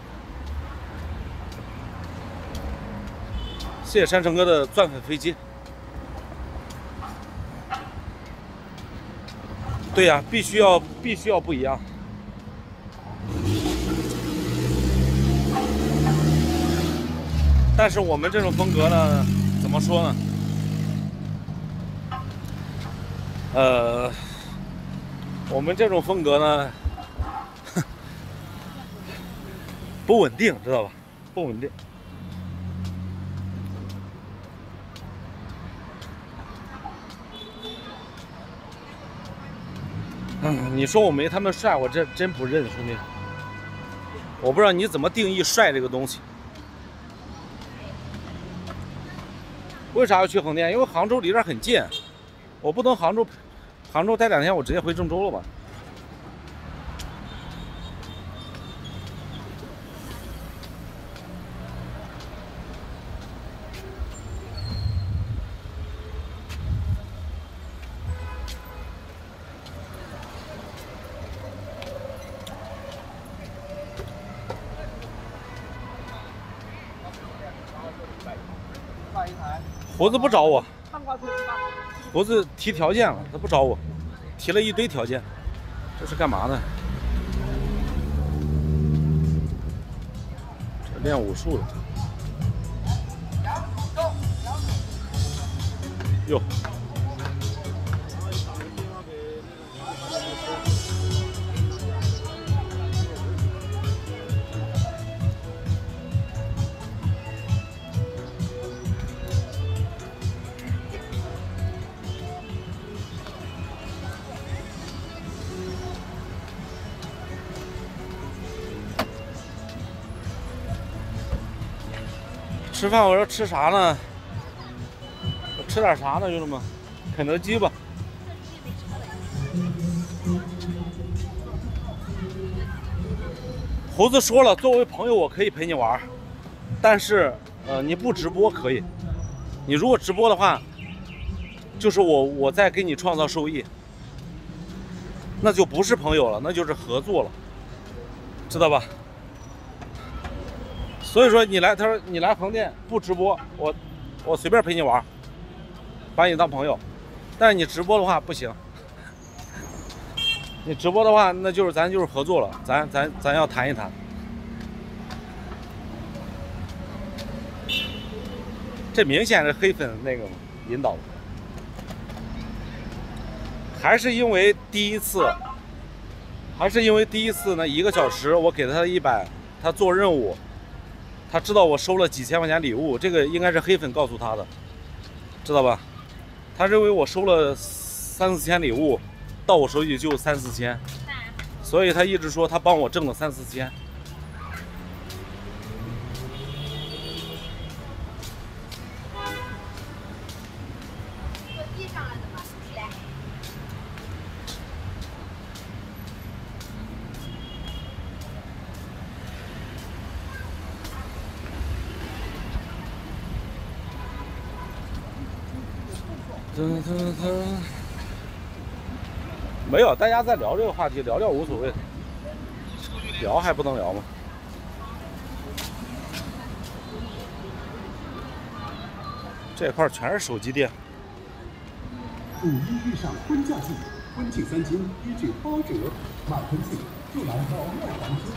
Speaker 1: 谢谢山城哥的钻粉飞机。对呀，必须要不一样。但是我们这种风格呢，怎么说呢？我们这种风格呢，不稳定，知道吧？不稳定。你说我没他们帅，我这真不认，兄弟。我不知道你怎么定义帅这个东西。为啥要去横店？因为杭州离这儿很近，我不能杭州待2天，我直接回郑州了吧？胡子不找我，胡子提条件了，他不找我，提了一堆条件，这是干嘛呢？这练武术的。哟。吃饭我说吃啥呢？我吃点啥呢，兄弟们？肯德基吧。胡子说了，作为朋友我可以陪你玩，但是你不直播可以。你如果直播的话，就是我在给你创造收益，那就不是朋友了，那就是合作了，知道吧？所以说你来，他说你来横店不直播，我随便陪你玩，把你当朋友。但是你直播的话不行，你直播的话，那就是咱就是合作了，咱要谈一谈。这明显是黑粉那个引导的，还是因为第一次那1个小时我给了他100，他做任务。他知道我收了几千块钱礼物，这个应该是黑粉告诉他的，知道吧？他认为我收了3、4千礼物，到我手里就3、4千，所以他一直说他帮我挣了3、4千。 没有，大家在聊这个话题，聊聊无所谓，聊还不能聊吗？这块全是手机店。
Speaker 9: 五一遇上婚嫁季，婚庆3金一举8折，买婚庆就来到妙房子。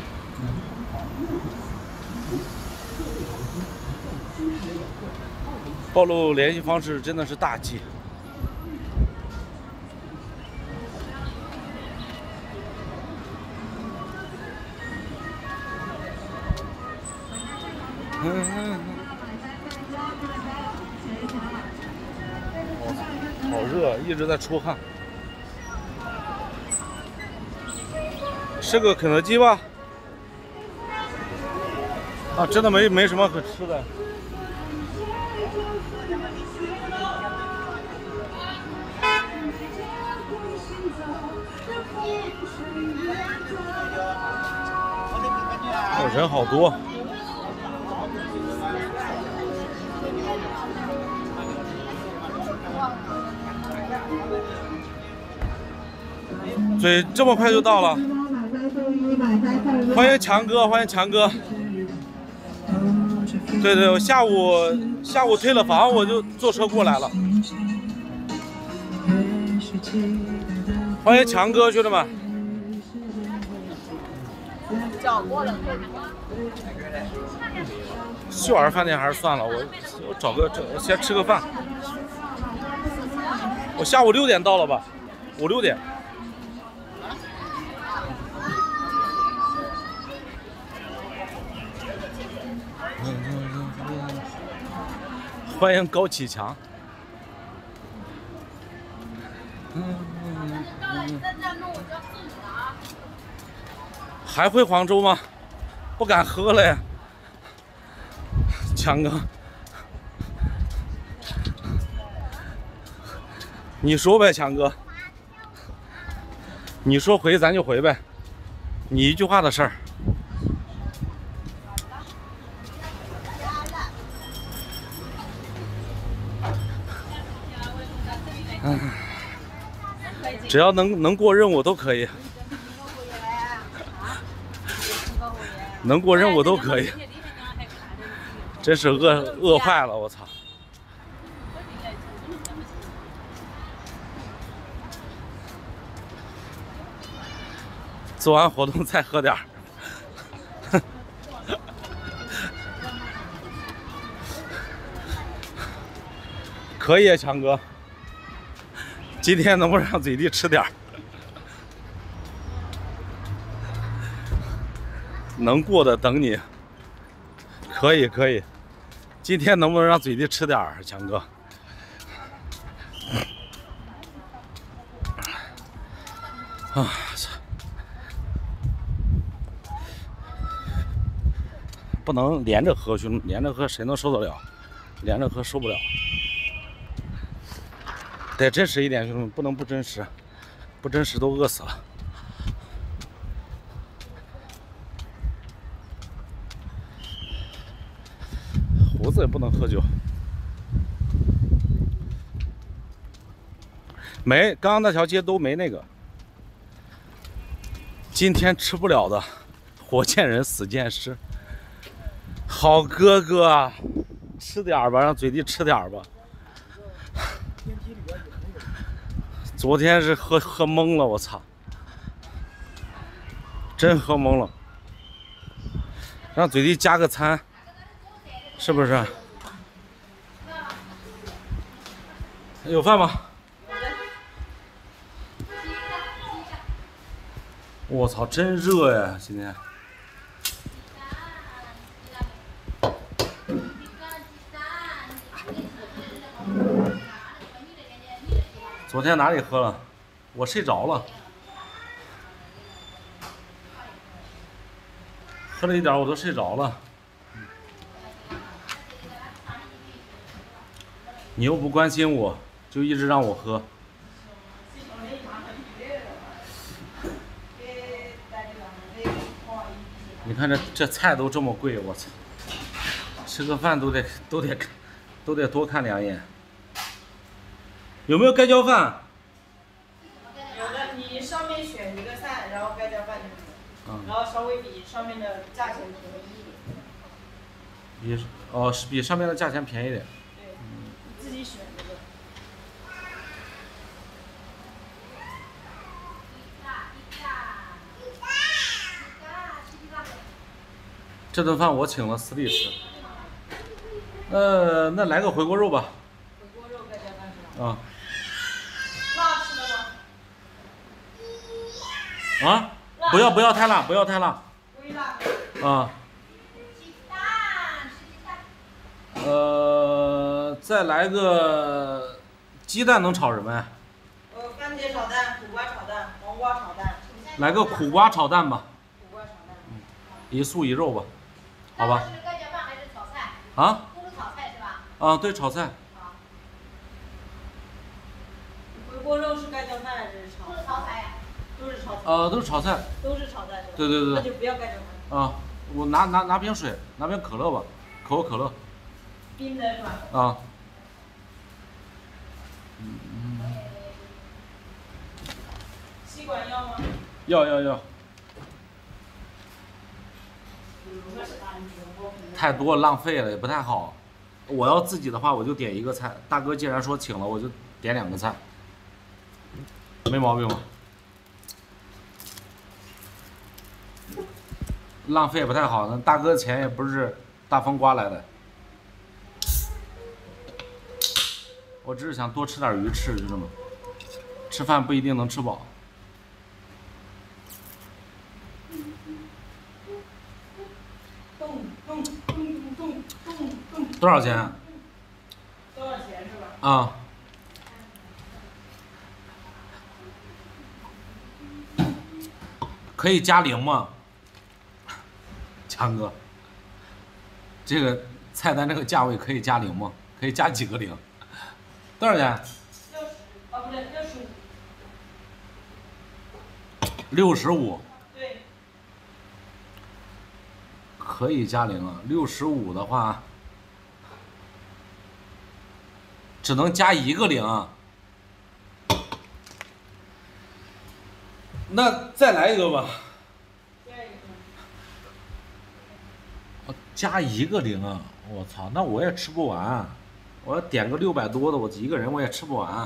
Speaker 1: 暴露联系方式真的是大忌。好热，一直在出汗。是个肯德基吧？啊，真的没什么可吃的。人好多。对，这么快就到了。欢迎强哥，欢迎强哥。对对，我下午退了房，我就坐车过来了。欢迎强哥，兄弟们。秀儿饭店还是算了，我找个先吃个饭。我下午6点到了吧？5、6点。欢迎高启强。还回黄州吗？不敢喝了呀，强哥。你说呗，强哥。你说回咱就回呗，你一句话的事儿。只要能过任务都可以，能过任务都可以，真是饿坏了，我操！做完活动再喝点儿。可以，强哥。今天能不能让嘴弟吃点儿？能过的等你。可以可以，今天能不能让嘴弟吃点儿，强哥？啊！不能连着喝，兄弟，连着喝谁能受得了？连着喝受不了。得真实一点，兄弟们，不能不真实，不真实都饿死了。胡子也不能喝酒。没，刚刚那条街都没那个。今天吃不了的，活见人，死见尸。好哥哥，吃点吧，让嘴弟吃点吧。昨天是喝懵了，我操！真喝懵了。让嘴弟加个餐，是不是？有饭吗？我操，真热呀！今天。昨天哪里喝了？我睡着了，喝了一点我都睡着了。你又不关心我，就一直让我喝。你看这菜都这么贵，我操！吃个饭都得多看2眼。 有没有盖浇饭？
Speaker 10: 有的，你上面选一个菜，然后盖浇饭就可以，然后稍微比上面的价钱便宜一点。
Speaker 1: 是比上面的价钱便宜点。
Speaker 10: 对，你自己选这个。
Speaker 1: 这顿饭我请了4弟吃。那来个回锅肉吧。
Speaker 10: 回锅肉盖浇饭是吧？
Speaker 1: 啊。
Speaker 10: 辣吃的
Speaker 1: 啊？
Speaker 10: 吗？
Speaker 1: 不要太辣，不要太辣。
Speaker 10: 微辣。
Speaker 1: 啊。再来个鸡蛋能炒什么呀？
Speaker 10: 番茄炒蛋、苦瓜炒蛋、黄瓜炒蛋。
Speaker 1: 来个苦瓜炒蛋吧。
Speaker 10: 苦瓜炒蛋。
Speaker 1: 一素一肉吧，好吧。
Speaker 3: 是盖浇饭还是炒菜？
Speaker 1: 啊？
Speaker 3: 都是炒菜是吧？
Speaker 1: 啊，对，炒菜。
Speaker 3: 好。
Speaker 10: 回锅肉是盖浇饭还是炒？
Speaker 3: 都是炒菜呀。
Speaker 10: 都是炒菜。
Speaker 1: 都是炒菜。
Speaker 10: 都是炒菜是吧？
Speaker 1: 对。
Speaker 10: 那就不要盖浇饭。
Speaker 1: 啊，我拿瓶水，拿瓶可乐吧，可口可乐。
Speaker 10: 冰的是吧？
Speaker 1: 啊。
Speaker 10: 吸管要吗？
Speaker 1: 要。太多浪费了，也不太好。我要自己的话，我就点一个菜。大哥既然说请了，我就点2个菜，没毛病吧？浪费也不太好，那大哥的钱也不是大风刮来的。我只是想多吃点鱼翅，就这么。吃饭不一定能吃饱。多少钱？
Speaker 10: 多少钱是吧？
Speaker 1: 啊。可以加0吗？强哥，这个菜单这个价位可以加0吗？可以加几个0？多少钱
Speaker 10: ？60，不对
Speaker 1: ，65。65。
Speaker 10: 对。
Speaker 1: 可以加0啊，65的话，只能加1个0。那再来一个吧。加1个0啊！我操，那我也吃不完。我要点个600多的，我一个人我也吃不完。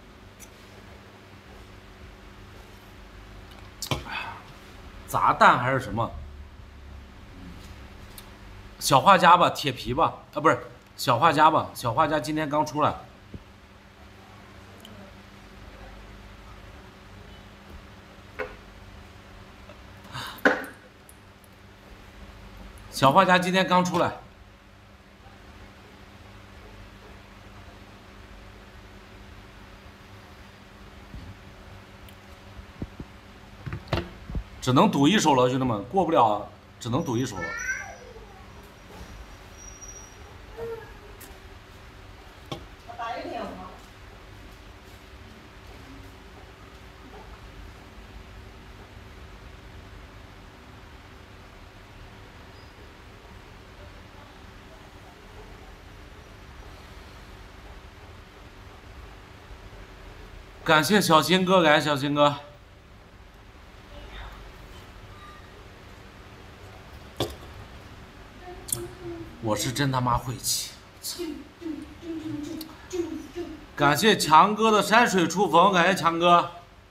Speaker 1: 杂蛋还是什么？小画家吧，铁皮吧，不是小画家吧？小画家今天刚出来。小画家今天刚出来。只能赌一手了，兄弟们，过不了，只能赌一手了。
Speaker 10: 打一个点吗？
Speaker 1: 感谢小新哥，感谢小新哥。我是真他妈晦气！感谢强哥的山水初逢，感谢强哥。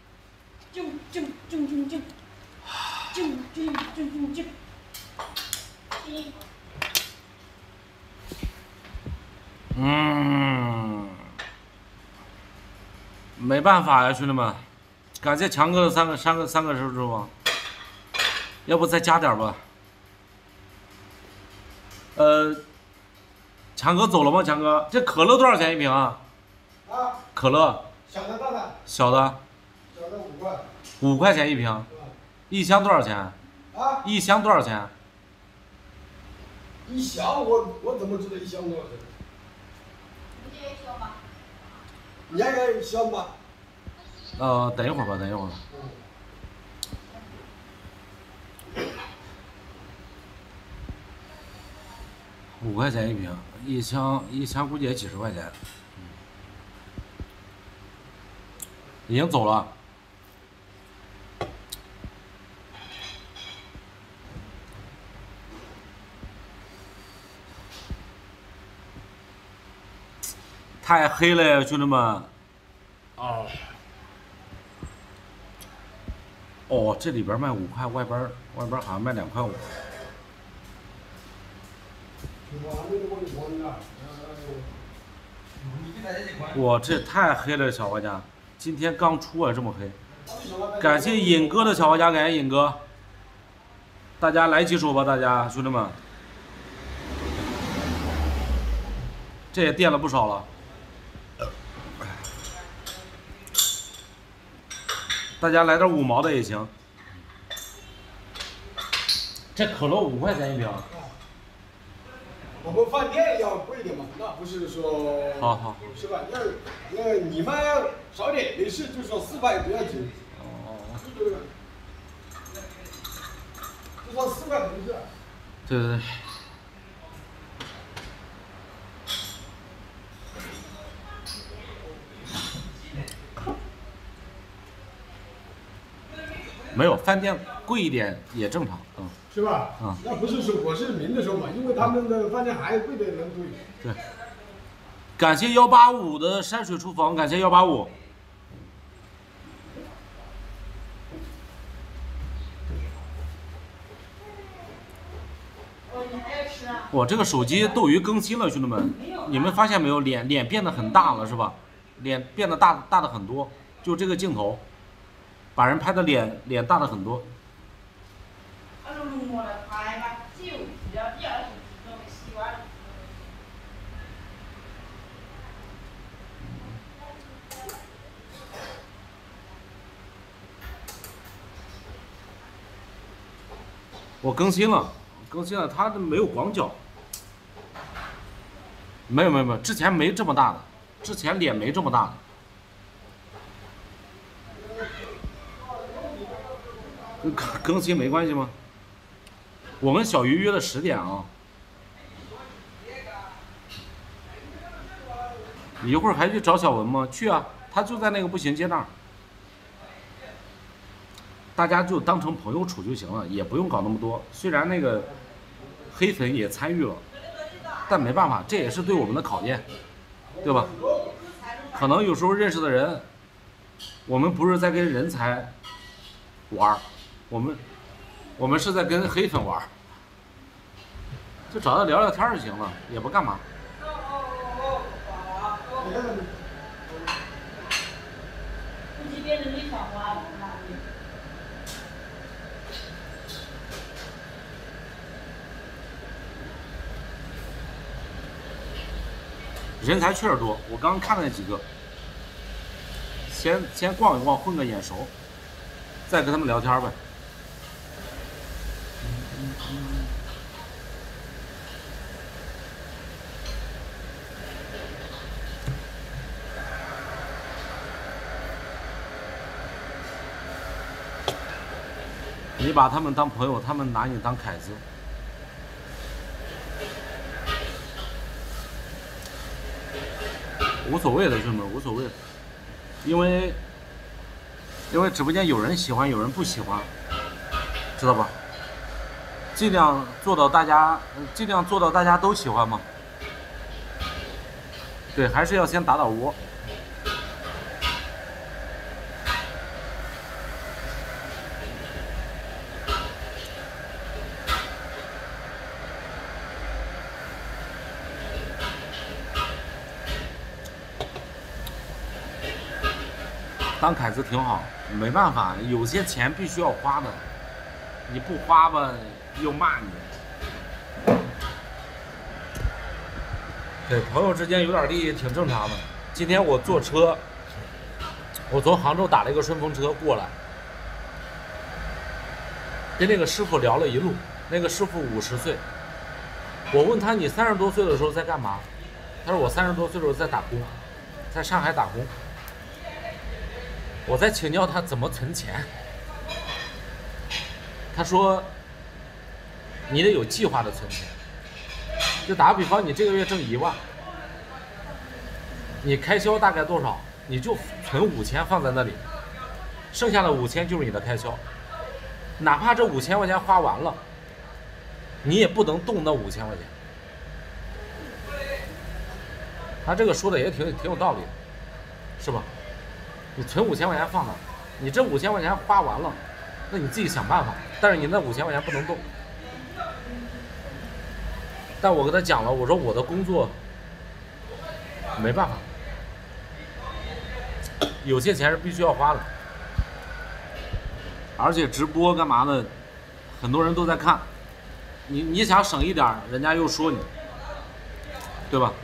Speaker 1: 没办法呀，兄弟们，感谢强哥的三个手指头，要不再加点吧？强哥走了吗？强哥，这可乐多少钱一瓶啊？
Speaker 11: 啊？
Speaker 1: 可乐。
Speaker 11: 小的大的。
Speaker 1: 小的。
Speaker 11: 小的5块。
Speaker 1: 5块钱一瓶。一箱多少钱？
Speaker 11: 啊？
Speaker 1: 一箱多少钱？
Speaker 11: 一箱我怎么知道一箱多少钱？
Speaker 3: 你也一箱吧。
Speaker 11: 你也一箱吧。
Speaker 1: 等一会儿吧，等一会儿吧。5块钱一瓶，一箱估计也几十块钱。 已经走了。太黑了呀，兄弟们！哦，这里边卖5块，外边好像卖2块5。哇，这太黑了，小画家！今天刚出啊，这么黑。感谢尹哥的小画家，感谢尹哥。大家来几手吧，大家兄弟们。这也垫了不少了。大家来点5毛的也行。这可乐5块钱一瓶。
Speaker 11: 我们饭店要贵点嘛，那不是说
Speaker 1: 好，
Speaker 11: 是吧？要你们少点没事，就说400不要紧。哦。就说4块没事。
Speaker 1: 对。没有饭店贵一点也正常，
Speaker 11: 是吧？那不是说我是明的说嘛，因为他们的饭店还贵的人多。
Speaker 1: 对。感谢185的山水厨房，感谢185。我这个手机斗鱼更新了，兄弟们，你们发现没有？脸变得很大了，是吧？脸变得大的很多，就这个镜头。把人拍的脸大了很多。我更新了，它没有广角。没有，之前没这么大的，之前脸没这么大的。更新没关系吗？我跟小鱼约了10点啊。你一会儿还去找小文吗？去啊，他就在那个步行街那儿。大家就当成朋友处就行了，也不用搞那么多。虽然那个黑粉也参与了，但没办法，这也是对我们的考验，对吧？可能有时候认识的人，我们不是在跟人才玩。我们是在跟黑粉玩，就找他聊聊天就行了，也不干嘛。人才确实多，我刚看了几个，先逛一逛，混个眼熟，再跟他们聊天呗。你把他们当朋友，他们拿你当凯子。无所谓的，兄弟们，无所谓的，因为直播间有人喜欢，有人不喜欢，知道吧？尽量做到大家都喜欢嘛。对，还是要先打窝。当凯子挺好，没办法，有些钱必须要花的，你不花吧又骂你。对，朋友之间有点利益挺正常的。今天我坐车，我从杭州打了一个顺风车过来，跟那个师傅聊了一路。那个师傅50岁，我问他你30多岁的时候在干嘛？他说我30多岁的时候在打工，在上海打工。我在请教他怎么存钱，他说你得有计划的存钱。就打个比方，你这个月挣1万，你开销大概多少？ 你就存5000放在那里，剩下的5000就是你的开销，哪怕这5000块钱花完了，你也不能动那5000块钱。他这个说的也挺有道理的，是吧？你存5000块钱放那，你这5000块钱花完了，那你自己想办法，但是你那5000块钱不能动。但我跟他讲了，我说我的工作没办法，有些钱是必须要花的，而且直播干嘛的，很多人都在看，你想省一点，人家又说你，对吧？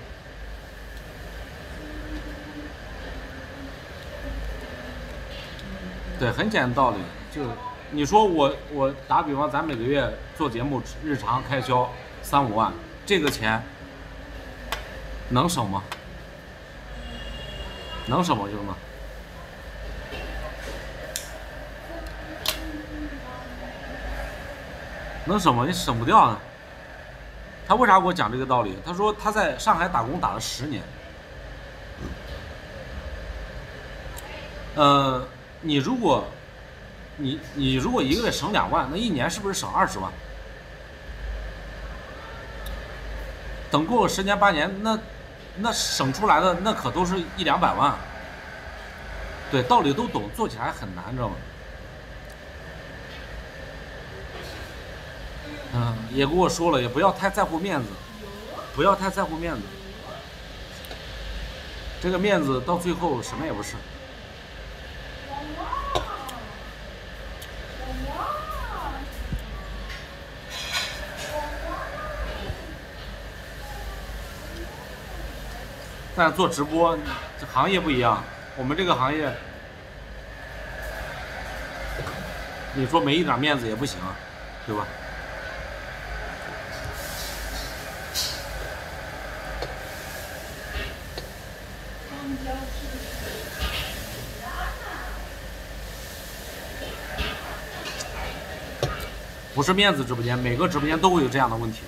Speaker 1: 对，很简单的道理，就你说我打比方，咱每个月做节目，日常开销3-5万，这个钱能省吗？能省吗，兄弟们？能省吗？你省不掉呢。他为啥给我讲这个道理？他说他在上海打工打了10年。你如果一个月省2万，那1年是不是省20万？等过个10年8年，那省出来的那可都是100-200万。对，道理都懂，做起来很难，知道吗？也跟我说了，也不要太在乎面子，不要太在乎面子，这个面子到最后什么也不是。但是做直播，这行业不一样，我们这个行业，你说没一点面子也不行，对吧？不是面子直播间，每个直播间都会有这样的问题。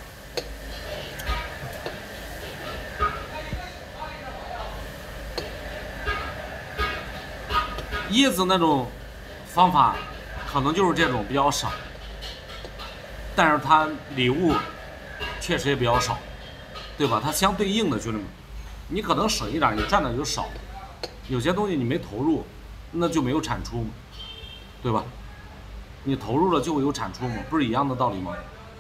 Speaker 1: 椰子那种方法可能就是这种比较少，但是它礼物确实也比较少，对吧？它相对应的，兄弟们，你可能省一点，你赚的就少。有些东西你没投入，那就没有产出嘛，对吧？你投入了就会有产出嘛，不是一样的道理吗？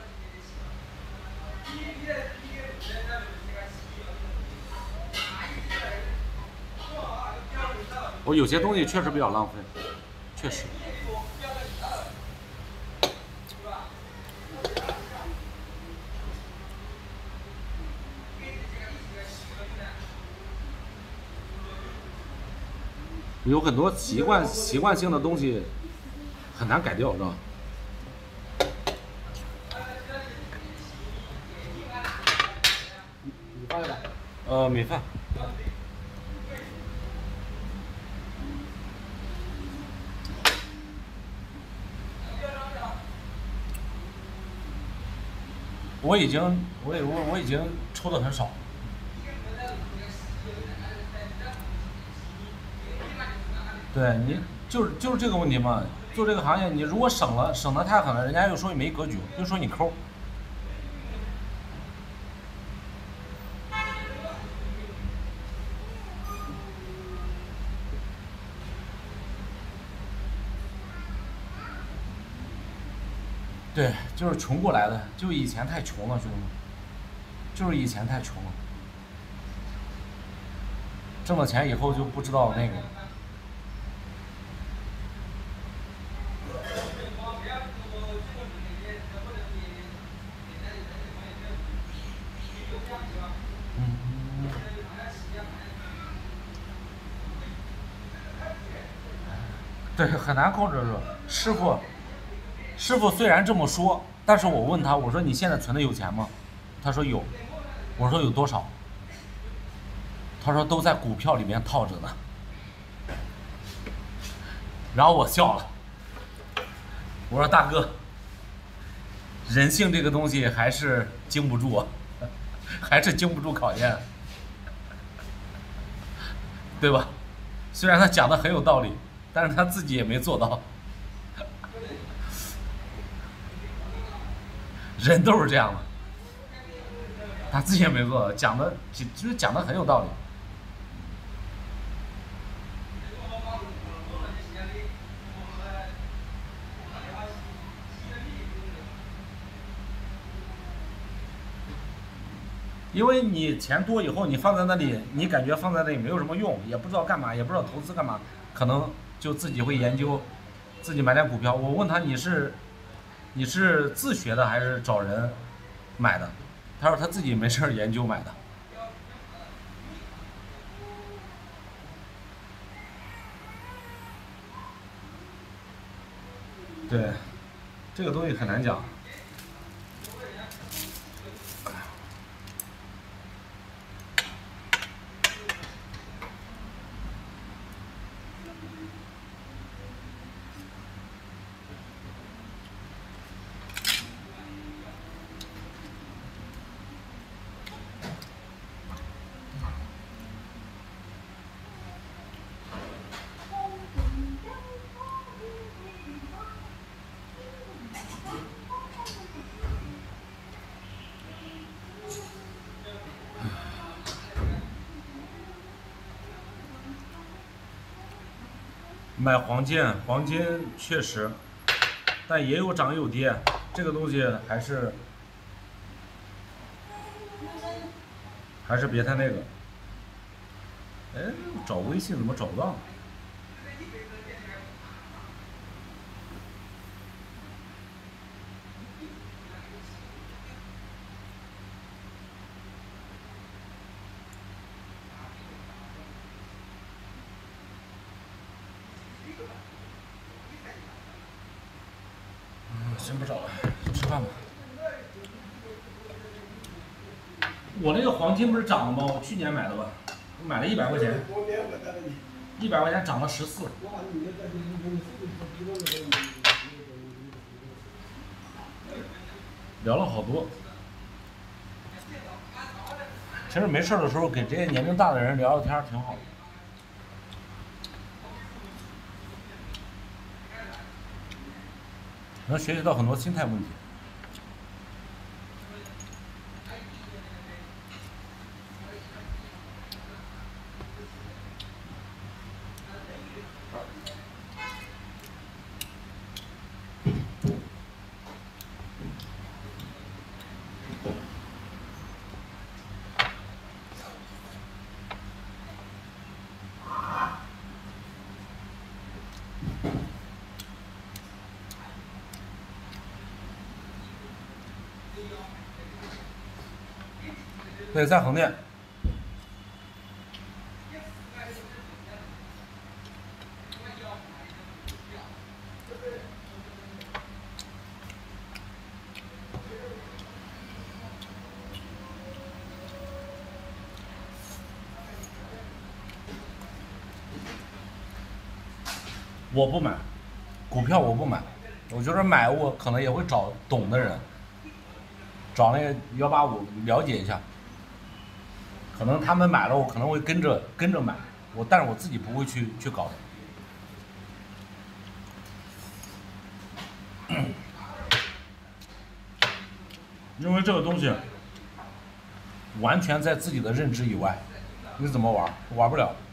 Speaker 1: 我有些东西确实比较浪费，确实。有很多习惯性的东西很难改掉，知道吧？
Speaker 11: 米饭了？
Speaker 1: 米饭。我已经抽的很少。对你就是这个问题嘛，做这个行业，你如果省得太狠了，人家又说你没格局，又说你抠。对，就是穷过来的，就以前太穷了，兄弟们，就是以前太穷了，挣了钱以后就不知道那个。对，很难控制住。师傅虽然这么说，但是我问他，我说你现在存的有钱吗？他说有。我说有多少？他说都在股票里面套着呢。然后我笑了，我说大哥，人性这个东西还是经不住，还是经不住考验，对吧？ 虽然他讲的很有道理，但是他自己也没做到。人都是这样的，他自己也没做到，就是讲的很有道理。因为你钱多以后，你放在那里，你感觉放在那里没有什么用，也不知道干嘛，也不知道投资干嘛，可能就自己会研究，自己买点股票。我问他你是自学的还是找人买的？他说他自己没事研究买的。对，这个东西很难讲。买黄金确实，但也有涨有跌，这个东西还是别太那个。哎，找微信怎么找不到？先不找了，先吃饭吧。我那个黄金不是涨了吗？我去年买的吧，我买了100块钱，100块钱涨了14。聊了好多。其实没事的时候给这些年龄大的人聊聊天挺好的。能学习到很多心态问题。对，在横店。我不买股票，我不买。我觉得买我可能也会找懂的人，找那个185了解一下。可能他们买了，我可能会跟着买，但是我自己不会去搞的，因为这个东西完全在自己的认知以外，你怎么玩？玩不了。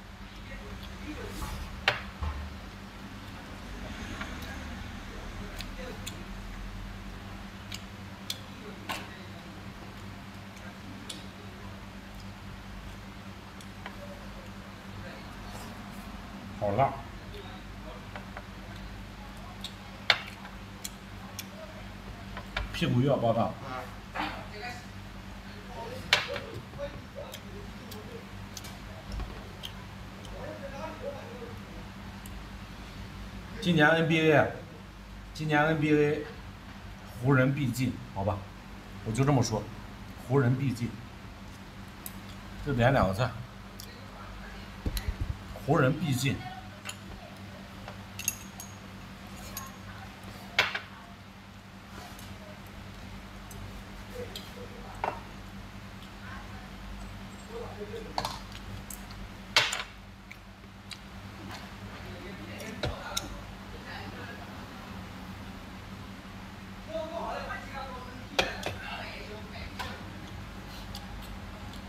Speaker 1: 好辣！屁股又要爆炸了。今年 NBA 湖人必进，好吧，我就这么说，湖人必进。就点2个菜，湖人必进。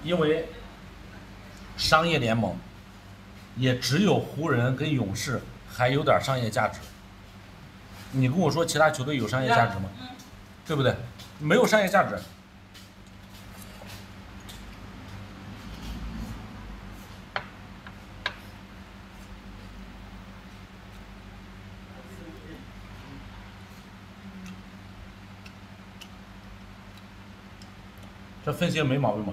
Speaker 1: 因为商业联盟也只有湖人跟勇士还有点商业价值。你跟我说其他球队有商业价值吗？对不对？没有商业价值。这分析没毛病吧？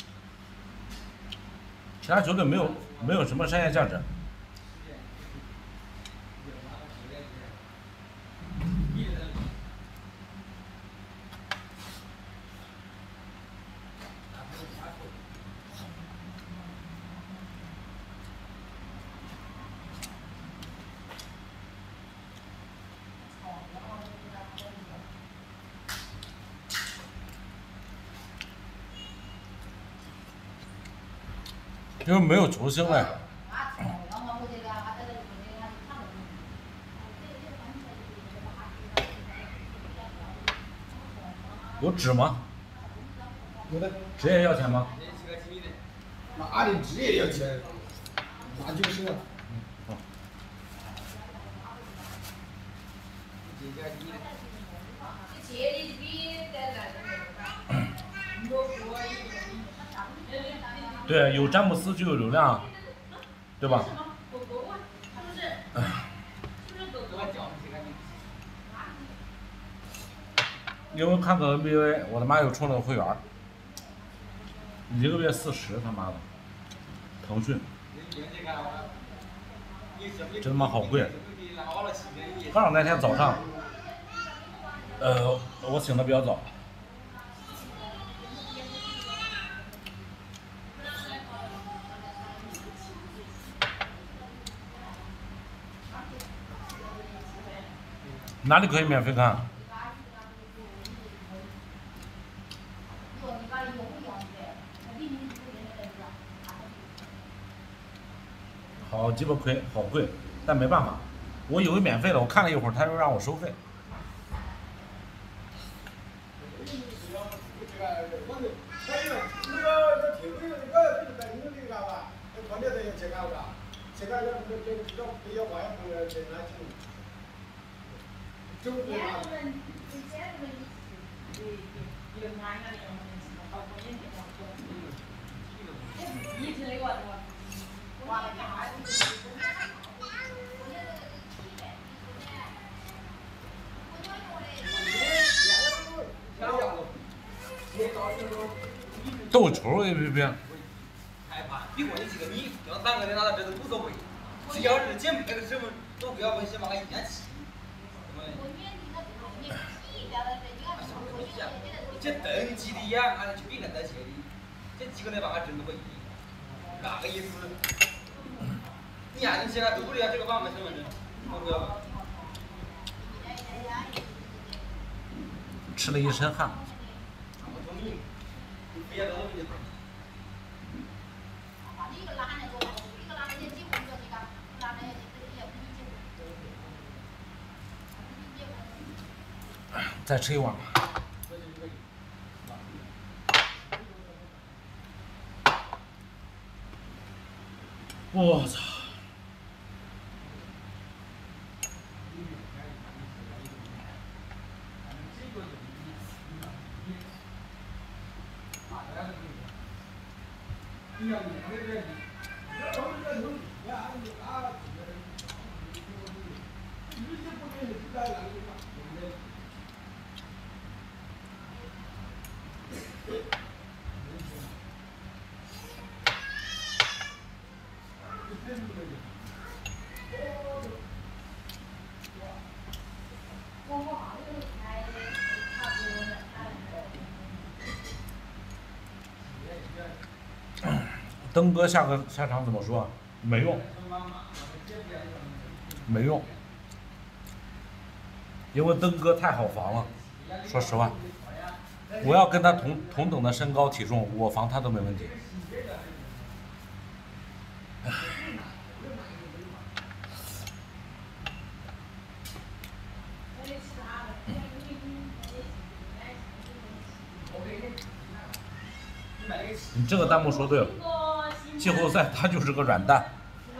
Speaker 1: 其他球队没有什么商业价值。因为没有球星嘞。有纸吗？
Speaker 11: 有的。
Speaker 1: 纸也要钱吗？
Speaker 11: 哪里纸也要钱？那就是了。
Speaker 1: 对，有詹姆斯就有流量，对吧？因为看个 NBA， 我他妈又充了个会员，1个月40，他妈的，腾讯，真他妈好贵。刚好那天早上，我醒的比较早。哪里可以免费看？好鸡巴亏，好贵，但没办法，我以为免费的，我看了一会儿，他又让我收费。斗球 APP。
Speaker 2: 比问你这个你要打个的拿到这都无所谓，只要是减那个什么都不要问先把它一边起。这登记的呀，俺就比硬得去的，这几个人把俺挣多亿，那个意思。你看你现在都不要这个网没什么的，都不要。
Speaker 1: 吃了一身汗。再吃一碗。我操！登哥下场怎么说？没用，没用，因为登哥太好防了。说实话，我要跟他同等的身高体重，我防他都没问题。 你这个弹幕说对了，季后赛它就是个软蛋。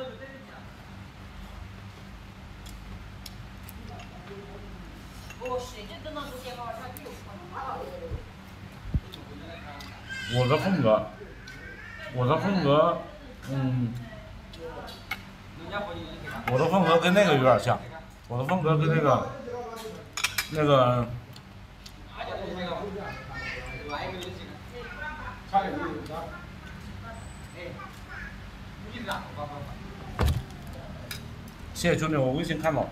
Speaker 1: 我的风格，我的风格跟那个有点像，我的风格跟那个。 谢谢兄弟，我微信看到。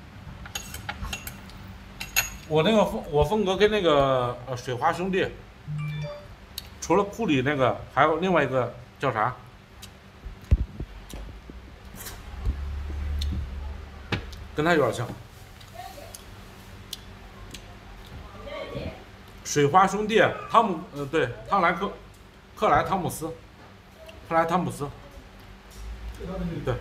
Speaker 1: 我风格跟那个水花兄弟，除了库里那个，还有另外一个叫啥？跟他有点像。 水花兄弟，对，克莱汤姆斯，对。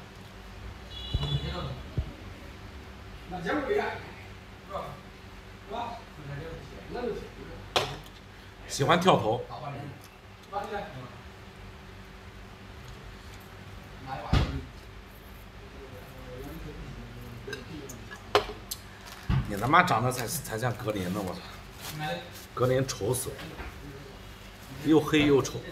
Speaker 1: 喜欢跳投。你他妈长得才像格林呢，我操！ 格林丑死了，又黑又丑。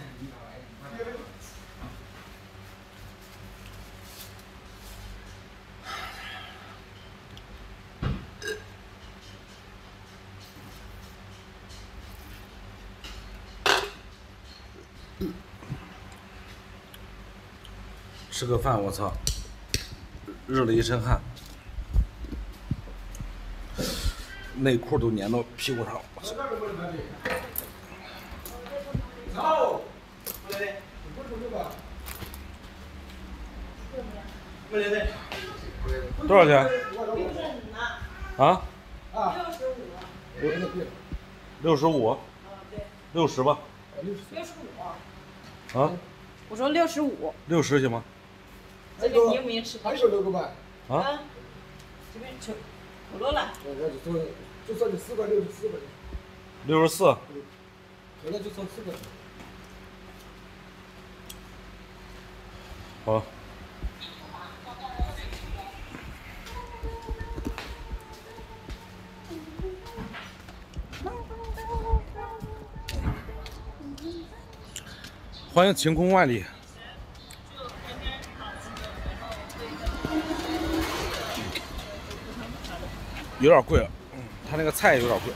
Speaker 1: 吃个饭，我操，热了一身汗，内裤都粘到屁股上了。 多少钱？啊？65。60吧。65。啊？
Speaker 10: 我说65。
Speaker 1: 60行吗？
Speaker 10: 这个你有没有吃？
Speaker 11: 还是6个半。
Speaker 10: 啊？这边求多了。
Speaker 11: 就算你4块64吧。
Speaker 1: 64。
Speaker 11: 现在就算4块。
Speaker 1: 好。欢迎晴空万里。有点贵了，他那个菜有点贵。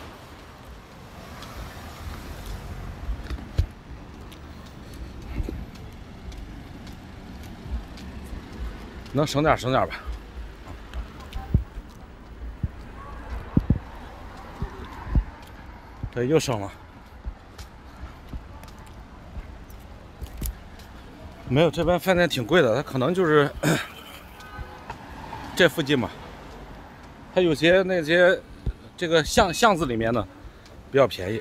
Speaker 1: 能省点省点吧。对，又省了。没有，这边饭店挺贵的，它可能就是这附近嘛。它有些那些这个巷子里面呢比较便宜。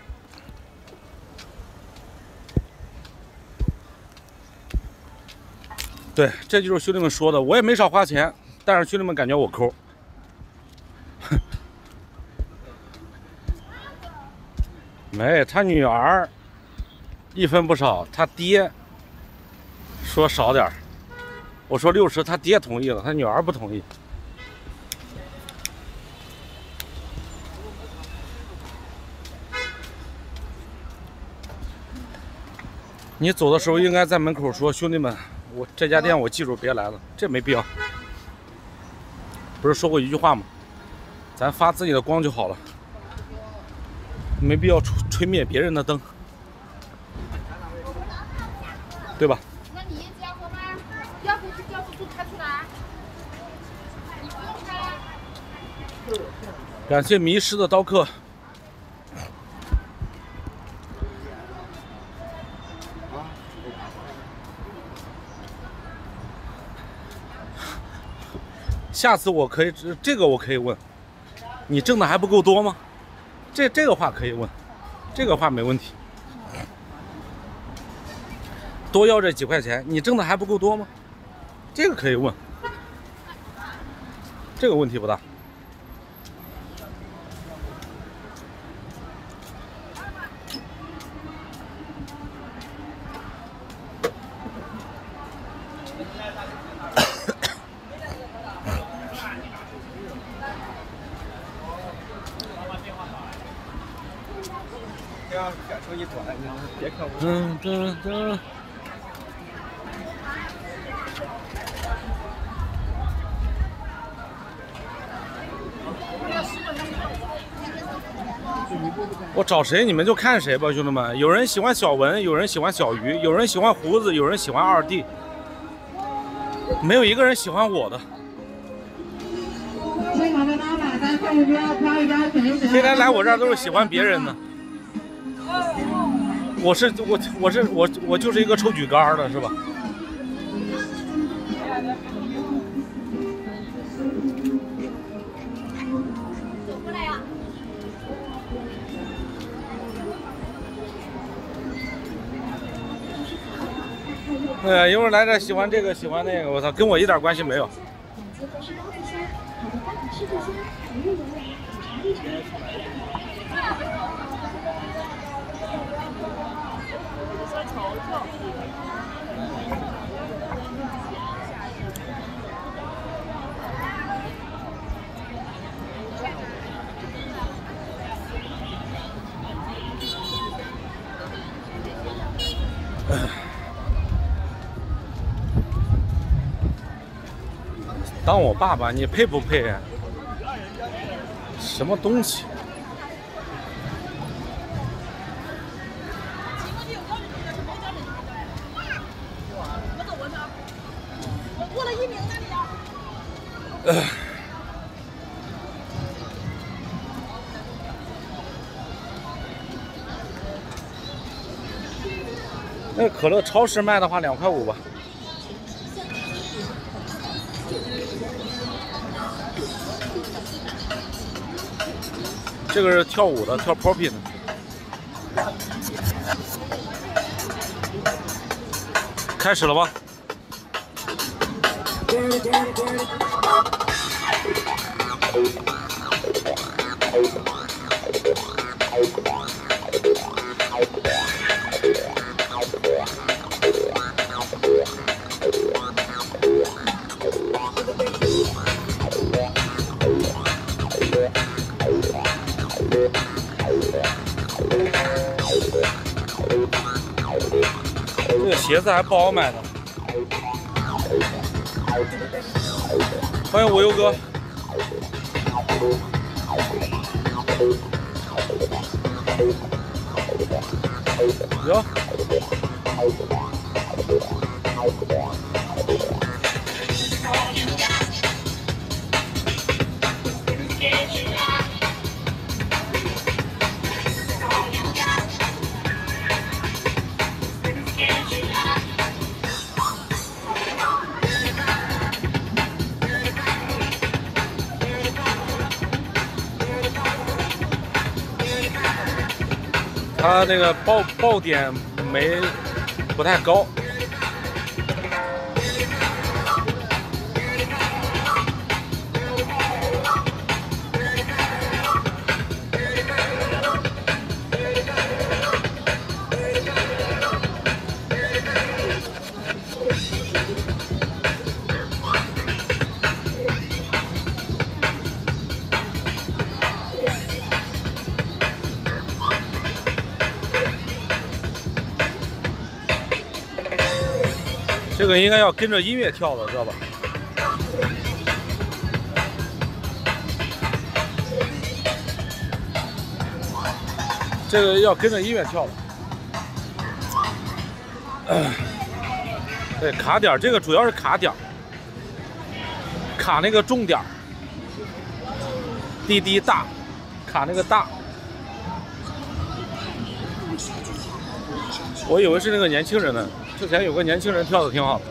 Speaker 1: 对，这就是兄弟们说的，我也没少花钱，但是兄弟们感觉我抠。没，他女儿一分不少，他爹说少点儿，我说60，他爹同意了，他女儿不同意。你走的时候应该在门口说：“兄弟们，我这家店我记住，别来了。”这没必要。不是说过一句话吗？咱发自己的光就好了，没必要吹灭别人的灯，对吧？
Speaker 3: 那你也要喝吗？要喝就叫叔叔开出来。你不用开啊。
Speaker 1: 感谢迷失的刀客。下次我可以，这个我可以问，你挣的还不够多吗？这个话可以问，这个话没问题。多要这几块钱，你挣的还不够多吗？这个可以问，这个问题不大。
Speaker 2: 别看我。
Speaker 1: 我找谁你们就看谁吧，兄弟们。有人喜欢小文，有人喜欢小鱼，有人喜欢胡子，有人喜欢二弟，没有一个人喜欢我的。天天来我这儿都是喜欢别人的。我就是一个抽举杆的，是吧？
Speaker 3: 走过来呀！
Speaker 1: 哎呀，有人来这喜欢这个喜欢那个，我操，跟我一点关系没有。当我爸爸，你配不配啊？什么东西？
Speaker 10: 我过了1名那里啊。
Speaker 1: 那个可乐超市卖的话2块5吧。这个是跳舞的，跳 popping 的。开始了吧？这个鞋子还不好买呢。欢迎无忧哥。哟。他那个爆点不太高。这个应该要跟着音乐跳的，知道吧？这个要跟着音乐跳的。对，卡点，这个主要是卡点，卡那个重点，滴滴大，卡那个大。我以为是那个年轻人呢。之前有个年轻人跳的挺好的，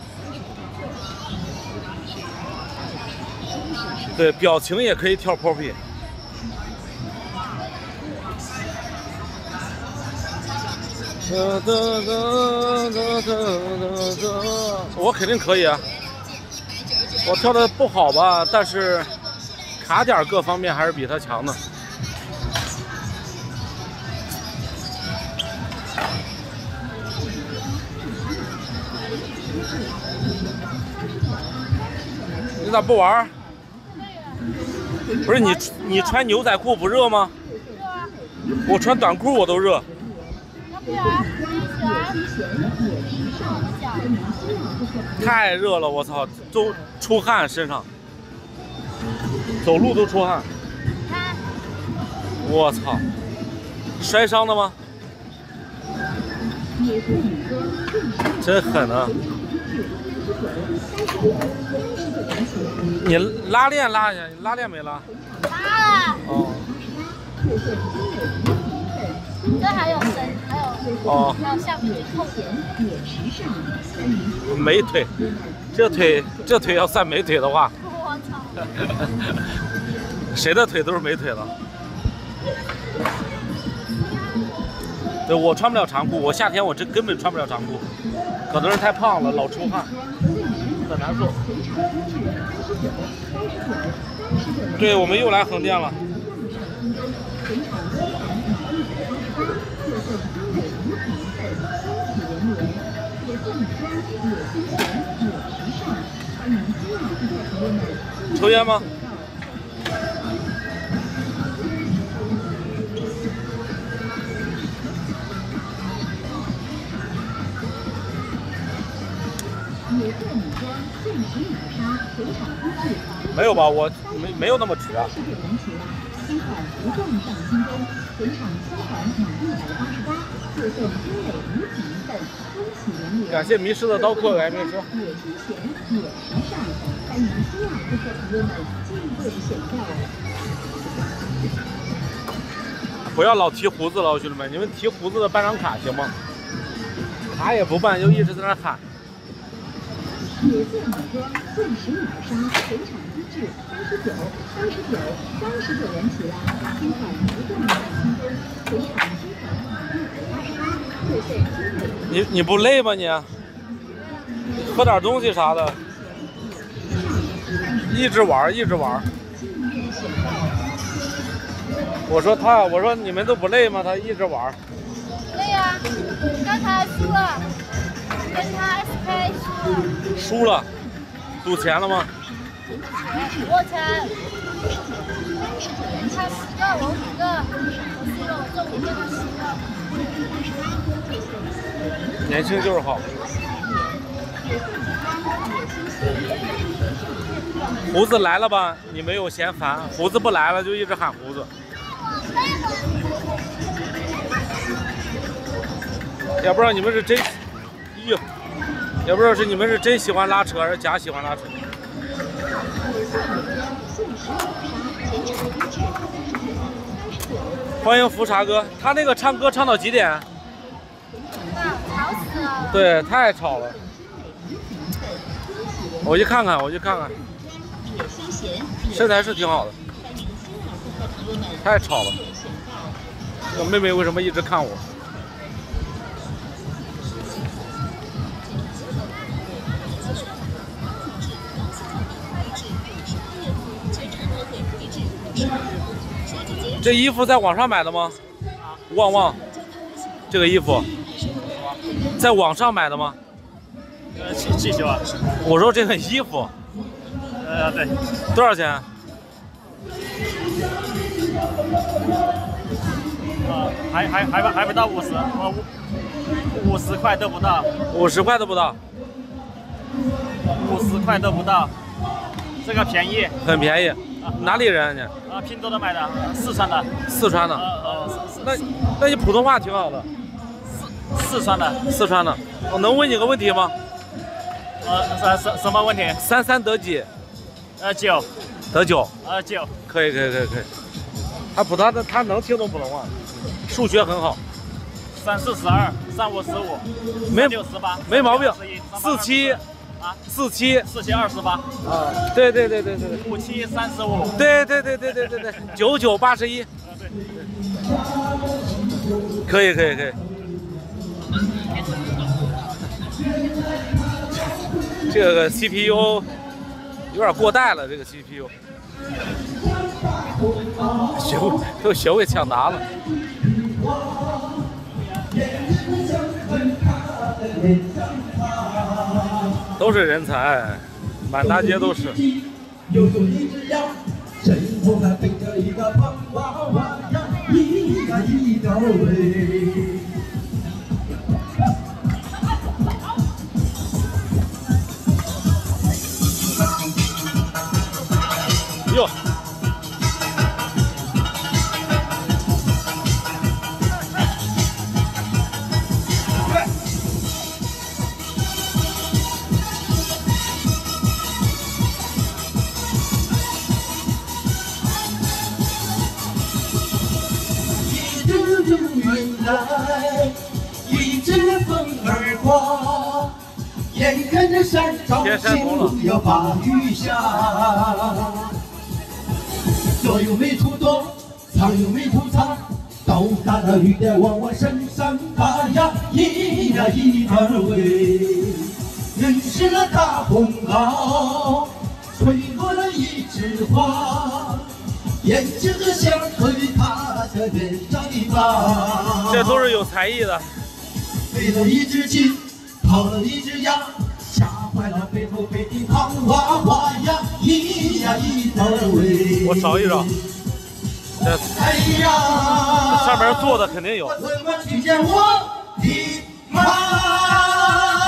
Speaker 1: 对，表情也可以跳 popping。我肯定可以啊，我跳的不好吧，但是卡点各方面还是比他强的。你咋不玩？不是你穿牛仔裤不热吗？我穿短裤我都热。
Speaker 3: 对啊，
Speaker 1: 太热了，我操，都出汗身上，走路都出汗。我操，摔伤的吗？真狠啊！你拉链拉一下，你拉链没拉？
Speaker 3: 拉了。
Speaker 1: 哦。
Speaker 3: 这还有
Speaker 1: 哦，
Speaker 3: 还有橡皮扣子。
Speaker 1: 美腿，这腿要算美腿的话，
Speaker 3: 我操！
Speaker 1: 谁的腿都是美腿了。对，我穿不了长裤，我夏天我这根本穿不了长裤，可能是太胖了，老出汗，很难受。对，我们又来横店了。抽烟吗？没有吧，我没有那么直啊。感谢迷失的刀客来迷失。不要老提胡子了，兄弟们，你们提胡子的办张卡行吗？卡也不办，就一直在那喊。野色女装钻石秒杀，全场低至39元起啦！新款不断满新增，全场新款188，特选精美。你不累吗你？喝点东西啥的，一直玩一直玩。我说你们都不累吗？他一直玩。
Speaker 3: 累啊，刚才输了，跟他 SK
Speaker 1: 输了，赌钱了吗？
Speaker 3: 我钱，他10个，我5个，我输了，我中1个，他10个。
Speaker 1: 年轻就是好。胡子来了吧？你没有嫌烦；胡子不来了，就一直喊胡子。也不知道你们是真，哟，也不知道是你们是真喜欢拉扯，还是假喜欢拉扯。欢迎福茶哥，他那个唱歌唱到几点？
Speaker 3: 吵死了。
Speaker 1: 对，太吵了。我去看看，身材是挺好的，太吵了。我妹妹为什么一直看我？这衣服在网上买的吗？旺旺，这个衣服在网上买的吗？
Speaker 6: 气球啊！
Speaker 1: 我说这个衣服，
Speaker 6: 对，
Speaker 1: 多少钱？
Speaker 6: 还不到50，我50块都不到。
Speaker 1: 50块都不到。
Speaker 6: 50块都不到，这个便宜，
Speaker 1: 很便宜。哪里人你？
Speaker 6: 拼多多买的，四川的。
Speaker 1: 四川的。那你普通话挺好的。
Speaker 6: 四川的。
Speaker 1: 四川的。我能问你个问题吗？
Speaker 6: 什么问题
Speaker 1: ？33得几
Speaker 6: ？9。
Speaker 1: 得9。
Speaker 6: 9。
Speaker 1: 可以。他能听懂普通话，数学很好。
Speaker 6: 3、4、12、3、5、15、3、6、18，
Speaker 1: 没毛病。47。 47、
Speaker 6: 28啊，
Speaker 1: 对
Speaker 6: ，57、35，
Speaker 1: 对，99、81，可以，这个 CPU 有点过带了，这个 CPU 都学会抢答了。 都是人才，满大街都是。有种一只羊，身后还背着一个胖娃娃呀，一个一个喂。 哟。
Speaker 7: 一阵风儿刮，眼看着山上进入要把雨下。左右没处躲，藏又没处藏，豆大的雨点往我身上打呀，一呀一二喂，认识了大风浪，吹落了一枝花。 胭脂和香灰踏在脸上一把，
Speaker 1: 这都是有才艺的。
Speaker 7: 飞了一只鸡，跑了一只鸭，吓坏了背后背的胖娃娃呀，咿呀一二喂。
Speaker 1: 我找一找。这
Speaker 7: 哎呀，
Speaker 1: 上面坐的肯定有。
Speaker 7: 我怎么听见我的妈？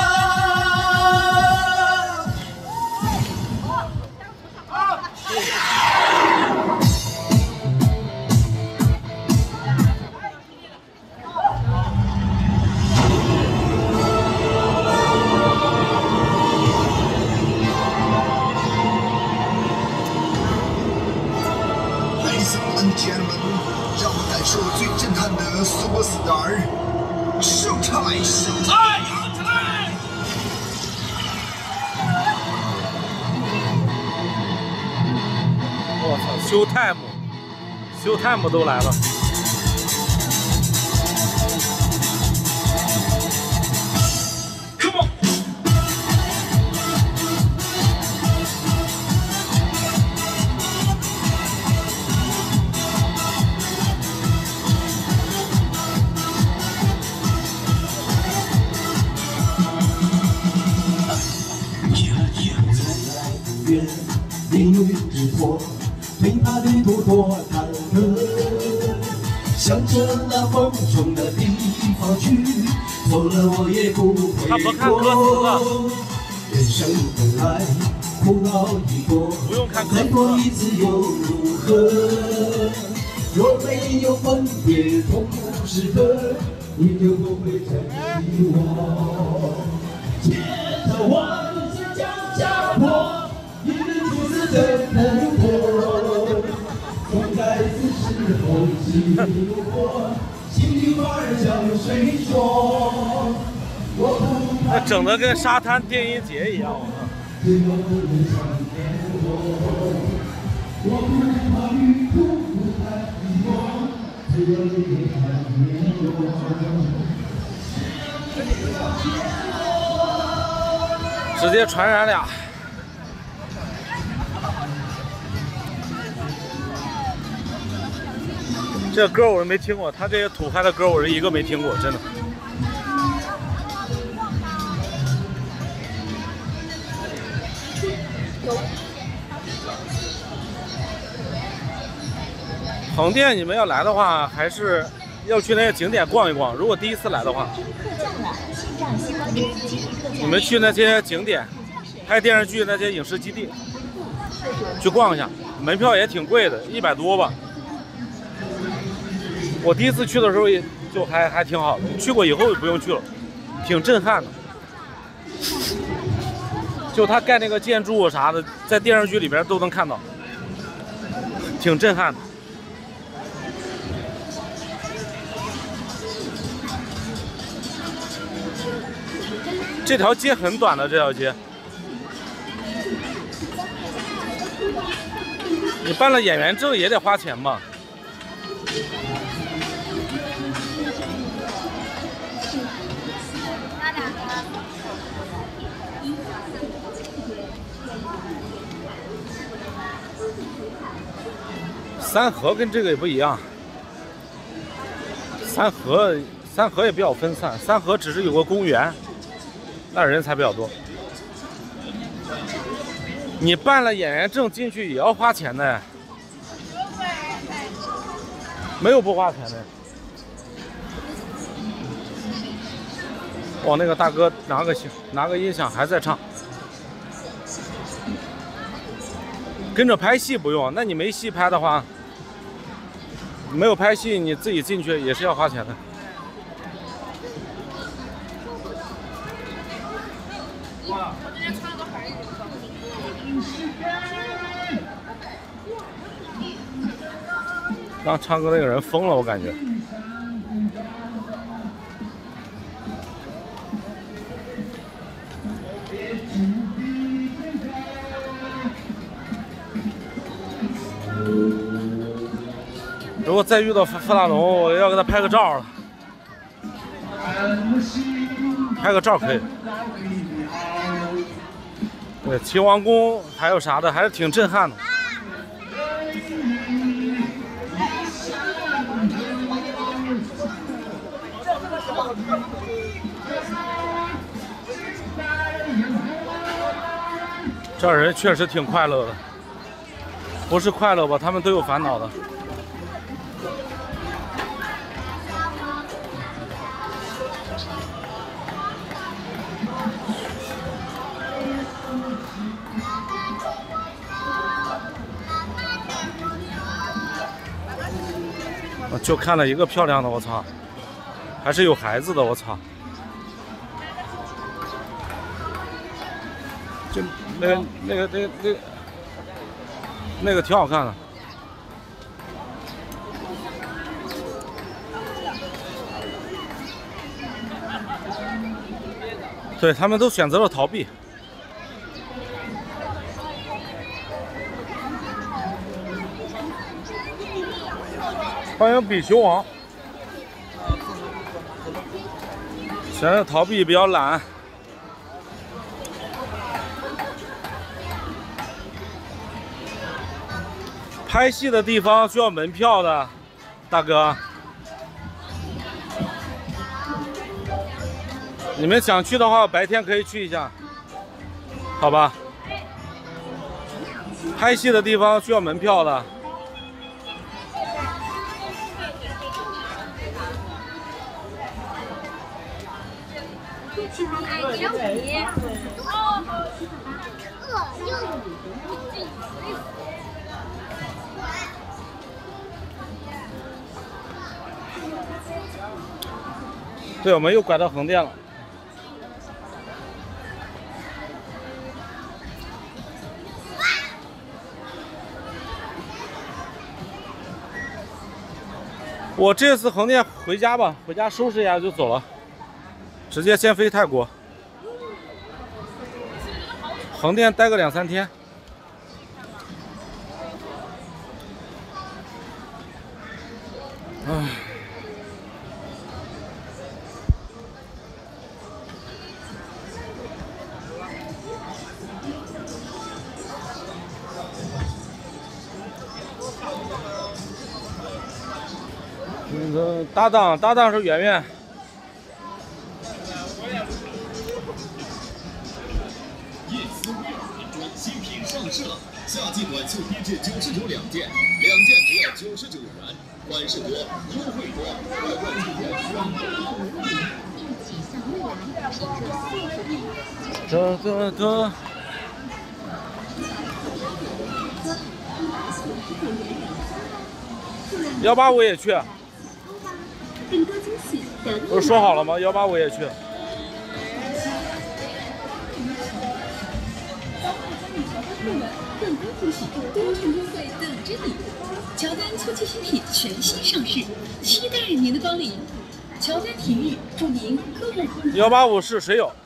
Speaker 4: 让我感受最震撼的 Super Star Showtime Showtime！
Speaker 1: 我操 ，Showtime 都来了。Come on！
Speaker 7: 命运之错，对他的多多坎坷，向着那风中的地方去，走了我也不会过。人生本来苦恼已多，再过一次又如何？若没有分别痛苦时刻，你就不会曾遗忘。接着万水江下坡。 你的故事真难过，总在此时候记录我，心里话向谁说？
Speaker 1: 那整的跟沙滩电音节一样，我靠！直接传染俩。 这歌我没听过，他这些土嗨的歌我是一个没听过，真的。横店你们要来的话，还是要去那些景点逛一逛。如果第一次来的话，你们去那些景点、拍电视剧那些影视基地去逛一下，门票也挺贵的，100多吧。 我第一次去的时候也就还挺好的，去过以后就不用去了，挺震撼的。就他盖那个建筑啥的，在电视剧里边都能看到，挺震撼的。这条街很短的，这条街。你办了演员证也得花钱吧？ 三河跟这个也不一样，三河也比较分散，三河只是有个公园，那人才比较多。你办了演员证进去也要花钱的，没有不花钱的。哇，那个大哥拿个音响还在唱。 跟着拍戏不用，那你没戏拍的话，没有拍戏，你自己进去也是要花钱的。
Speaker 10: 哇！我今天穿了个白衣服。
Speaker 1: 刚唱歌那个人疯了，我感觉。如果再遇到傅大龙，我要给他拍个照了。拍个照可以。对，秦王宫还有啥的，还是挺震撼的。这人确实挺快乐的，不是快乐吧？他们都有烦恼的。就看了一个漂亮的，我操，还是有孩子的，我操。就那个挺好看的。对，他们都选择了逃避。欢迎比熊王，选择逃避，比较懒。拍戏的地方需要门票的，大哥。你们想去的话，白天可以去一下，好吧？拍戏的地方需要门票的。对，我们又拐到横店了。我这次横店回家吧，回家收拾一下就走了，直接先飞泰国。横店待个2、3天。唉。搭档是圆圆。
Speaker 12: 叶丝威尔男装新品上市了，夏季短袖低至99两件，2件只要99元，款式多，优惠多，外观体验
Speaker 1: 185也去。不是说好了吗？185也去。
Speaker 13: 更多惊喜，多重优惠等着你！乔丹秋季新品全新上市，期待您的光临。乔丹体育祝您购物
Speaker 1: 185是谁有？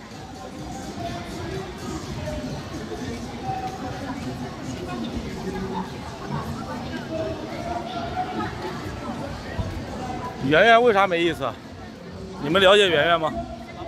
Speaker 1: 圆圆为啥没意思？你们了解圆圆吗？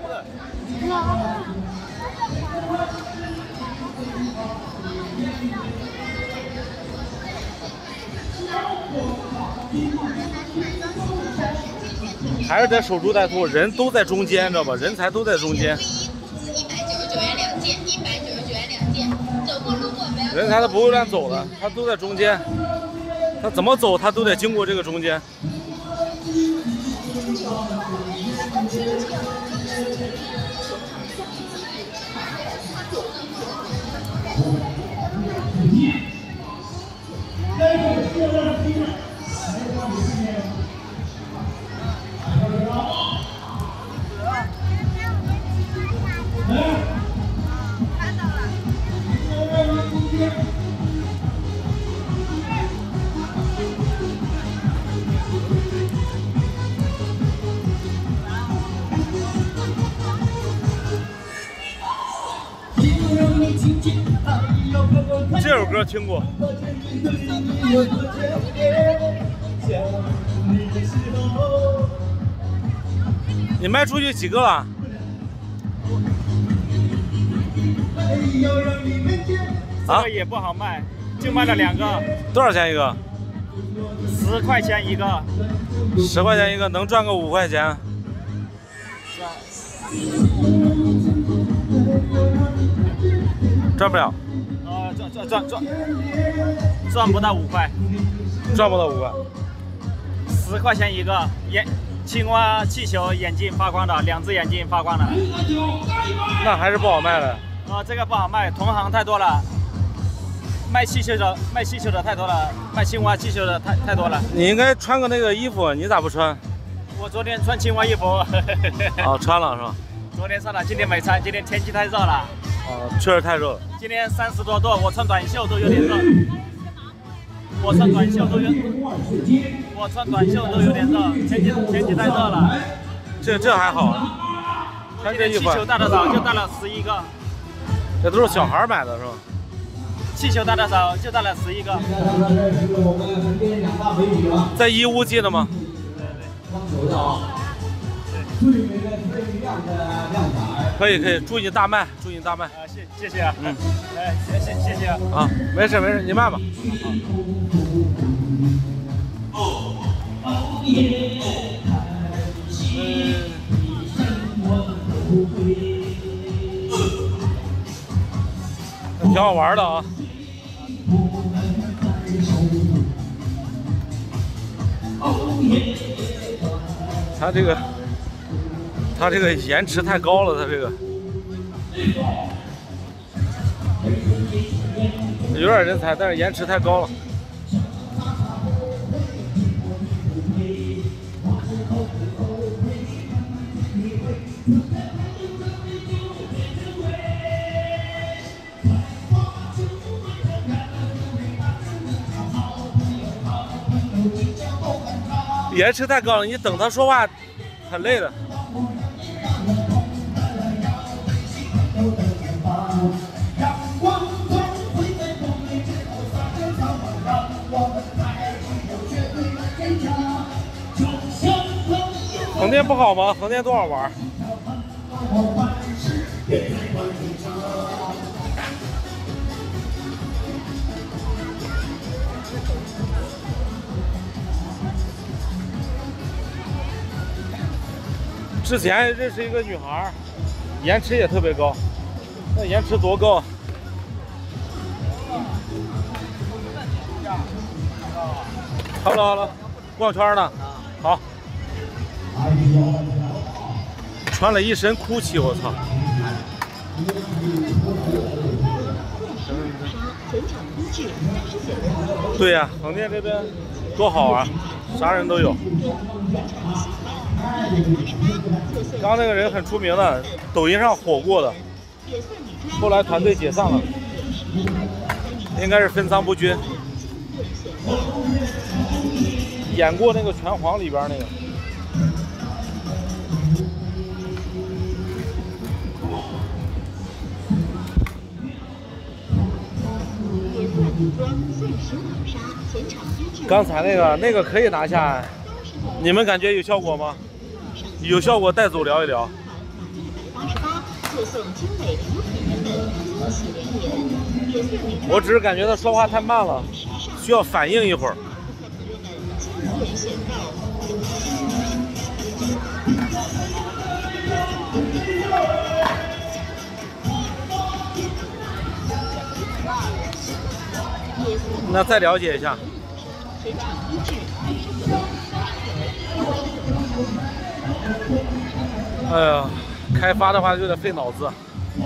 Speaker 1: 还是得守株待兔，人都在中间，知道吧？人才都在中间。
Speaker 13: 199元2件，199元2件。走过路过不要。
Speaker 1: 人才他不会乱走的，他都在中间。他怎么走，他都得经过这个中间。 这首歌听过。你卖出去几个了？
Speaker 6: 这个也不好卖，就卖了2个。
Speaker 1: 多少钱一个
Speaker 6: ？10块钱一个。
Speaker 1: 10块钱一个，能赚个5块钱。赚不了。
Speaker 6: 赚不到5块。
Speaker 1: 赚不到5块。
Speaker 6: 10块钱一个，青蛙气球眼睛发光的，2只眼睛发光的。
Speaker 1: 那还是不好卖的。
Speaker 6: 这个不好卖，同行太多了。卖气球的太多了，卖青蛙气球的太多了。
Speaker 1: 你应该穿个那个衣服，你咋不穿？
Speaker 6: 我昨天穿青蛙衣服。
Speaker 1: 哦，穿了是吧？
Speaker 6: 昨天穿了，今天没穿。今天天气太热了。
Speaker 1: 确实太热了。
Speaker 6: 今天30多度，我穿短袖都有点热。我穿短袖都有点热，天气太热了。
Speaker 1: 这还好。穿这衣服。
Speaker 6: 气球大多少？就带了11个。
Speaker 1: 这都是小孩买的是吧？
Speaker 6: 气球大多少？就带了11个。
Speaker 1: 在义乌寄的吗？可以，祝你大卖，祝你大卖。
Speaker 6: 谢谢啊。谢谢啊。
Speaker 1: 啊，没事，你卖吧。挺好玩的啊。它这个延迟太高了，它这个有点人才，但是延迟太高了。延迟太高了，你等他说话很累的。横店不好吗？横店多好玩。之前认识一个女孩，延迟也特别高。那延迟多高？好了，逛圈呢。好。穿了一身GUCCI，我操！对呀，横店这边多好玩，啥人都有。刚那个人很出名的，抖音上火过的，后来团队解散了，应该是分赃不均。演过那个《拳皇》里边那个。刚才那个可以拿下，你们感觉有效果吗？有效果带走聊一聊。我只是感觉他说话太慢了，需要反应一会儿。那再了解一下。哎呀，开发的话就得费脑子。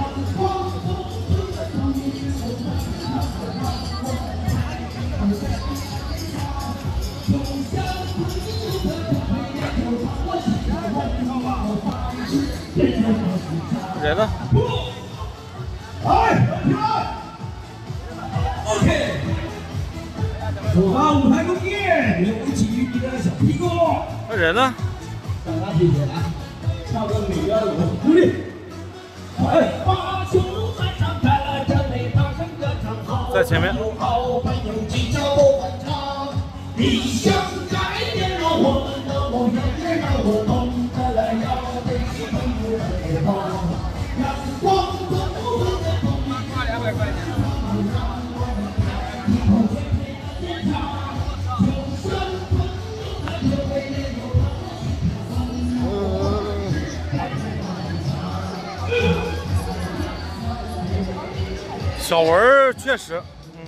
Speaker 1: 人呢
Speaker 7: ？OK。走吧，舞台工业，有请你的小屁股。
Speaker 1: 那人呢？
Speaker 7: 大家谢谢啊！唱个美妙的舞，努力。把球喊上开了，这美
Speaker 1: 在前面。
Speaker 7: 理想改变了我们的梦想，也让我们带来要被幸福的解放。阳光的不会在风里花200块钱。
Speaker 1: 小文确实，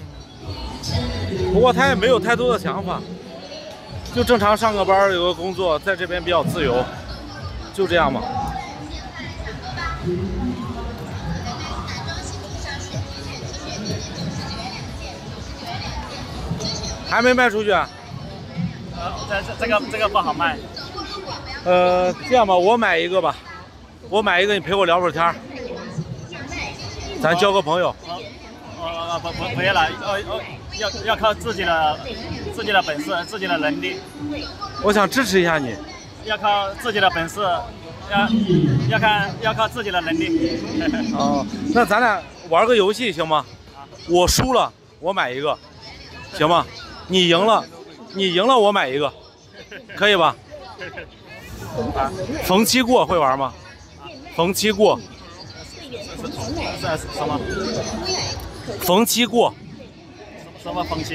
Speaker 1: 不过他也没有太多的想法，就正常上个班，有个工作，在这边比较自由，就这样嘛。还没卖出去啊？
Speaker 6: 这个不好卖。
Speaker 1: 这样吧，我买一个吧，我买一个，你陪我聊会儿天儿，咱交个朋友。
Speaker 6: 不要了，要靠自己的本事，自己的能力。
Speaker 1: 我想支持一下你。
Speaker 6: 要靠自己的本事，要靠自己的能力。
Speaker 1: 哦，那咱俩玩个游戏行吗？我输了，我买一个，行吗？你赢了我买一个，可以吧？逢七过会玩吗？逢七过。
Speaker 6: 什么？
Speaker 1: 逢七过。
Speaker 6: 什么逢七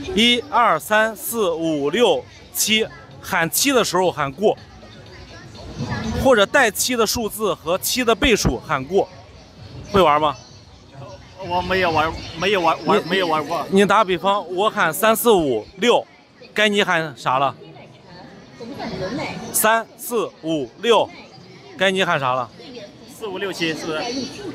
Speaker 1: ？1、2、3、4、5、6、7，喊7的时候喊过，或者带7的数字和7的倍数喊过，会玩吗？
Speaker 6: 我没有玩过。
Speaker 1: 你打比方，我喊3、4、5、6，该你喊啥了？3、4、5、6，该你喊啥了
Speaker 6: ？4、5、6、7是不是？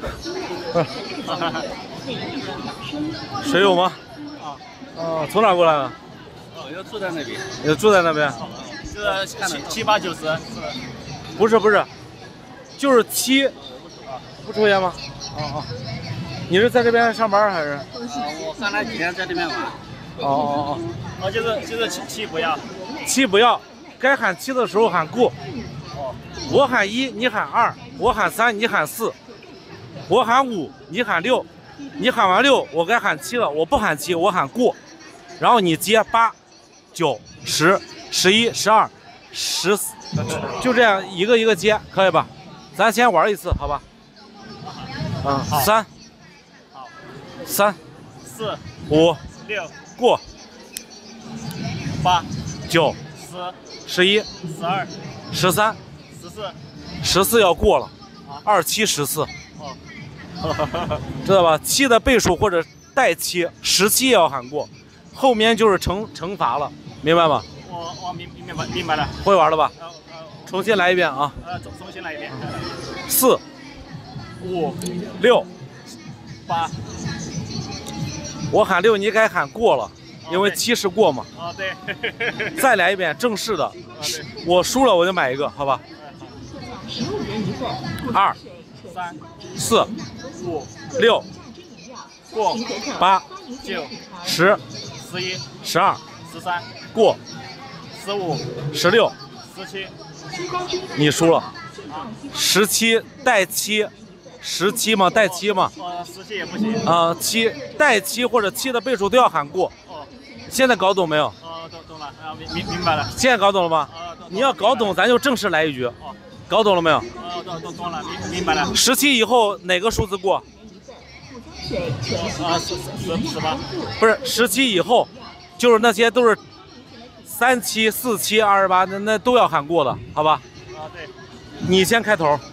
Speaker 1: 水有吗？哦，从哪过来的？
Speaker 6: 就住在那边。
Speaker 1: 也住在那边？
Speaker 6: 就是7、8、9、10。
Speaker 1: 不是，就是7。不抽烟吗？哦。你是在这边上班还是？
Speaker 6: 我刚来几天在这边玩。
Speaker 1: 哦，
Speaker 6: 就是7不要。
Speaker 1: 7不要，该喊7的时候喊过。我喊1，你喊2；我喊3，你喊4；我喊5，你喊6。你喊完6，我该喊7了，我不喊7，我喊过。然后你接8、9、10、11、12、14，就这样一个一个接，可以吧？咱先玩一次，好吧？3、3、
Speaker 6: 4、
Speaker 1: 5、
Speaker 6: 6
Speaker 1: 过。
Speaker 6: 8、
Speaker 1: 9、
Speaker 6: 10、
Speaker 1: 11、
Speaker 6: 12、
Speaker 1: 13、14要过了，2、7、14。知道吧？7的倍数或者带7，17也要喊过，后面就是惩罚了，明白吗？
Speaker 6: 我明白了。
Speaker 1: 会玩了吧？重新来一遍啊！
Speaker 6: 重新来一遍。
Speaker 1: 4、
Speaker 6: 5、
Speaker 1: 6、
Speaker 6: 8。
Speaker 1: 我喊6，你该喊过了，因为7是过嘛。
Speaker 6: 对。
Speaker 1: 再来一遍正式的。我输了我就买一个，好吧？2、
Speaker 6: 3、
Speaker 1: 4、
Speaker 6: 5、
Speaker 1: 6
Speaker 6: 过。
Speaker 1: 8、
Speaker 6: 9、
Speaker 1: 10、
Speaker 6: 11、
Speaker 1: 12、
Speaker 6: 13
Speaker 1: 过。
Speaker 6: 15、
Speaker 1: 16、
Speaker 6: 17。
Speaker 1: 你输了。17带7，17嘛带7嘛。
Speaker 6: 17也不行。
Speaker 1: 7带7或者7的倍数都要喊过。现在搞懂没有？
Speaker 6: 懂了，明白了。
Speaker 1: 现在搞懂了吗？你要搞懂，咱就正式来一局。搞懂了没有？
Speaker 6: 懂了，明白了。
Speaker 1: 17以后哪个数字过
Speaker 6: ？18。
Speaker 1: 不是17以后，就是那些都是37、47、28，那都要喊过的，好吧？
Speaker 6: 对。
Speaker 1: 你先开头。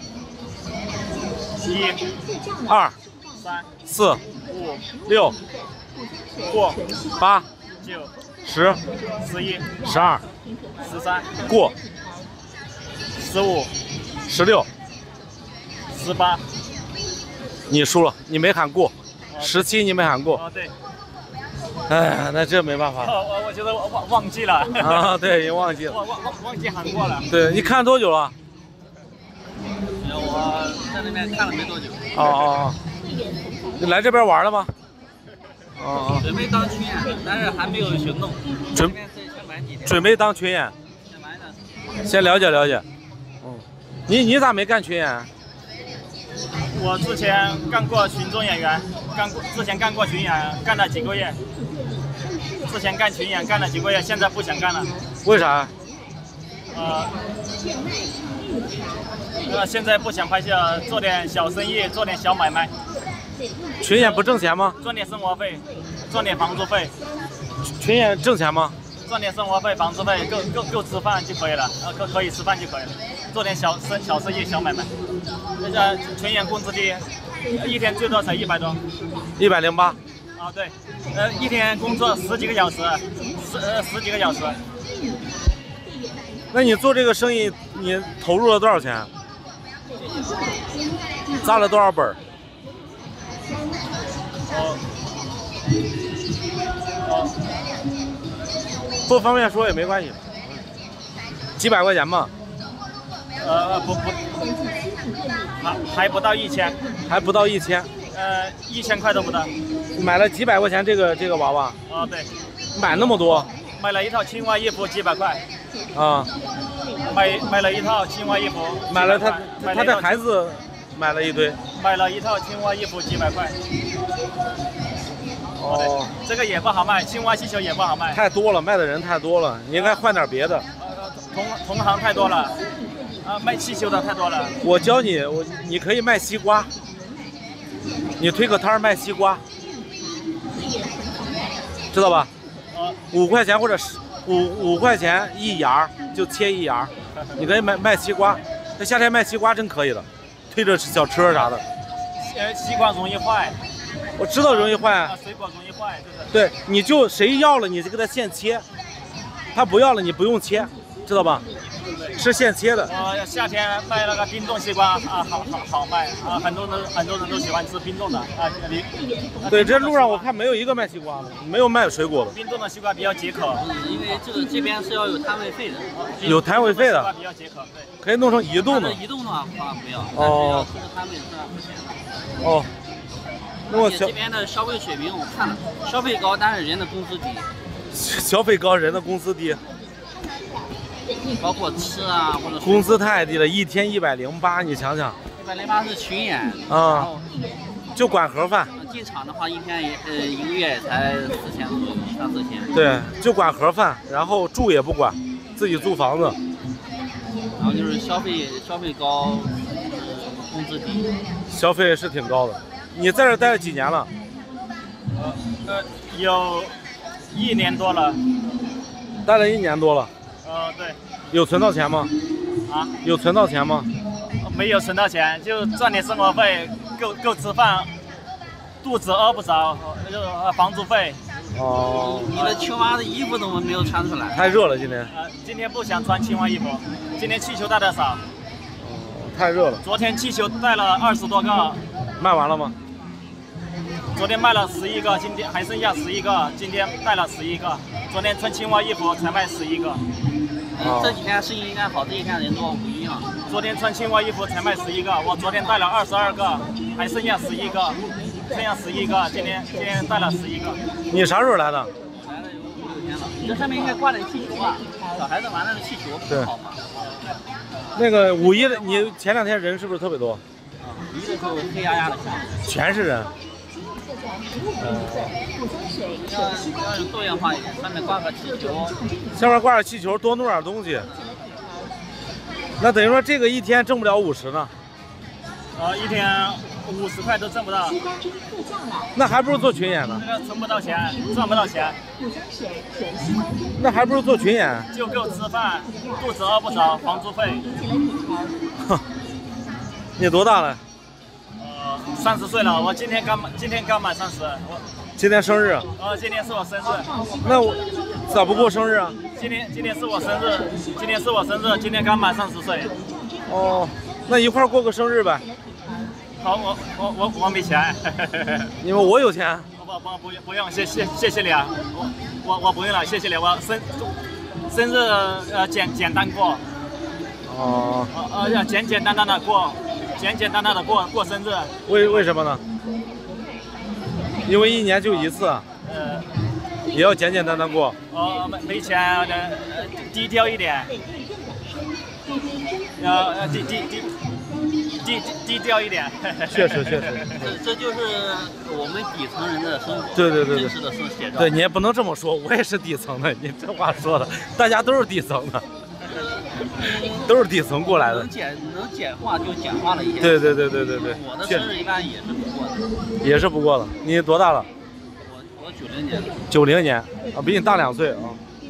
Speaker 6: 1、
Speaker 1: 2、
Speaker 6: 3、
Speaker 1: 4、
Speaker 6: 5、
Speaker 1: 6
Speaker 6: 过。
Speaker 1: 8、
Speaker 6: 9、
Speaker 1: 10、
Speaker 6: 11、
Speaker 1: 12、
Speaker 6: 13
Speaker 1: 过。
Speaker 6: 15、
Speaker 1: 16、
Speaker 6: 18。
Speaker 1: 你输了，你没喊过。17你没喊过。
Speaker 6: 对。
Speaker 1: 哎，那这没办法。
Speaker 6: 我觉得忘记了。
Speaker 1: 对，你忘记了。
Speaker 6: 忘记喊过了。
Speaker 1: 对，你看多久了？
Speaker 6: 我在那边看了没多久。
Speaker 1: 你来这边玩了吗？
Speaker 6: 准备当群演，但是还没有行动。
Speaker 1: 准备当群演。先了解了解。你咋没干群演？
Speaker 6: 我之前干过群众演员，之前干过群演，干了几个月。之前干群演干了几个月，现在不想干了。
Speaker 1: 为啥？
Speaker 6: 现在不想拍戏了，做点小生意，做点小买卖。
Speaker 1: 群演不挣钱吗？
Speaker 6: 赚点生活费，赚点房租费。
Speaker 1: 群演挣钱吗？
Speaker 6: 赚点生活费、房租费，够吃饭就可以了，可以吃饭就可以了。做点小生意、小买卖。那个群演工资低，一天最多才100多。
Speaker 1: 108。
Speaker 6: 啊，对，一天工作十几个小时，十几个小时。
Speaker 1: 那你做这个生意，你投入了多少钱？砸了多少本？不方便说也没关系，几百块钱吧。
Speaker 6: 不，还不到1000，
Speaker 1: 还不到1000。
Speaker 6: 1000块都不到。
Speaker 1: 买了几百块钱这个娃娃？
Speaker 6: 啊，对。
Speaker 1: 买那么多？
Speaker 6: 买了一套青蛙衣服几百块。
Speaker 1: 啊。
Speaker 6: 买了一套青蛙衣服。
Speaker 1: 买了他的孩子买了一堆。
Speaker 6: 买了一套青蛙衣服几百块。
Speaker 1: 哦，
Speaker 6: 这个也不好卖，青蛙气球也不好卖。
Speaker 1: 太多了，卖的人太多了，你应该换点别的。
Speaker 6: 同行太多了，卖气球的太多了。
Speaker 1: 我教你，你可以卖西瓜，你推个摊儿卖西瓜，知道吧？5块钱或者5块钱一芽，就切一芽，你可以卖西瓜。那夏天卖西瓜真可以的，推着小车啥的。
Speaker 6: 西瓜容易坏。
Speaker 1: 我知道容易坏，
Speaker 6: 水果容易坏，就是。
Speaker 1: 对，你就谁要了你就给他现切，他不要了你不用切，知道吧？是现切的。
Speaker 6: 夏天卖那个冰冻西瓜啊，好卖啊，很多人都喜欢吃冰冻的啊。
Speaker 1: 对，这路上我看没有一个卖西瓜的，没有卖水果的。
Speaker 6: 冰冻的西瓜比较解渴，
Speaker 14: 因为这边是要有摊位费的。
Speaker 1: 有摊位费的。
Speaker 6: 比较解渴，对。
Speaker 1: 可以弄成移动的。
Speaker 14: 移动的话不要，
Speaker 1: 但是
Speaker 14: 要这个摊位是要付钱的。
Speaker 1: 哦。
Speaker 14: 而且这边的消费水平我看了，消费高，但是人的工资低。
Speaker 1: 消费高，人的工资低。
Speaker 14: 包括吃啊，或者
Speaker 1: 工资太低了，一天108，你想想。
Speaker 14: 108是群演
Speaker 1: 啊，就管盒饭。
Speaker 14: 进场的话，一天一个月才4000左右，3、4千。
Speaker 1: 对，就管盒饭，然后住也不管，自己租房子。
Speaker 14: 然后就是消费高，工资低。
Speaker 1: 消费是挺高的。你在这待了几年了？
Speaker 6: 有1年多了。
Speaker 1: 待了1年多了。
Speaker 6: 对。
Speaker 1: 有存到钱吗？
Speaker 6: 啊？
Speaker 1: 有存到钱吗？
Speaker 6: 没有存到钱，就赚点生活费，够吃饭，肚子饿不着，就房租费。
Speaker 1: 哦。
Speaker 14: 你的青蛙的衣服怎么没有穿出来？
Speaker 1: 太热了今天。
Speaker 6: 今天不想穿青蛙衣服，今天气球带的少。
Speaker 1: 太热了。
Speaker 6: 昨天气球带了20多个。
Speaker 1: 卖完了吗？
Speaker 6: 昨天卖了11个，今天还剩下11个，今天带了11个。昨天穿青蛙衣服才卖11个。
Speaker 14: 这几天生意应该好，这几天人多不一样。
Speaker 6: 昨天穿青蛙衣服才卖11个，我昨天带了22个，还剩下11个，今天带了11个。
Speaker 1: 你啥时候来的？
Speaker 14: 来了有5、6天了。你这上面应该挂点气球啊，小孩子玩那个气球不好吗？
Speaker 1: 那个5一的，你前2天人是不是特别多？
Speaker 14: 5一的时候黑压压的，
Speaker 1: 全是人。
Speaker 14: 要有多样化一点，上面挂个气球。
Speaker 1: 上面挂着气球，多弄点东西。那等于说这个一天挣不了50呢？
Speaker 6: 一天50块都挣不到。
Speaker 1: 那还不如做群演呢。
Speaker 6: 那个存不到钱，赚不到钱。
Speaker 1: 那还不如做群演。
Speaker 6: 就够吃饭，肚子饿不着，房租费。
Speaker 1: 哼，你多大了
Speaker 6: ？30岁了，我今天刚满30。
Speaker 1: 今天生日？
Speaker 6: 今天是我生日。
Speaker 1: 那我咋不过生日啊？
Speaker 6: 今天是我生日，今天刚满30岁。
Speaker 1: 哦，那一块过个生日呗。
Speaker 6: 好，我没钱。
Speaker 1: 因为我有钱。
Speaker 6: 不用，谢谢你啊，我不用了，谢谢你，我生日简单过。
Speaker 1: 哦。
Speaker 6: 要简单的过。简单的过生日，
Speaker 1: 为什么呢？因为1年就1次，也要简单过。
Speaker 6: 没钱低调一点， 低调一点。
Speaker 1: 确实。
Speaker 14: 这就是我们底层人的生活，
Speaker 1: 对，
Speaker 14: 真实的生写照。
Speaker 1: 对，你也不能这么说，我也是底层的，你这话说的，大家都是底层的，都是底层过来的。
Speaker 14: 能简化就简化了一些。
Speaker 1: 对。
Speaker 14: 我的生日一般也是不过的。
Speaker 1: 也是不过了。你多大了？
Speaker 14: 我90年的。
Speaker 1: 90年啊，比你大2岁啊。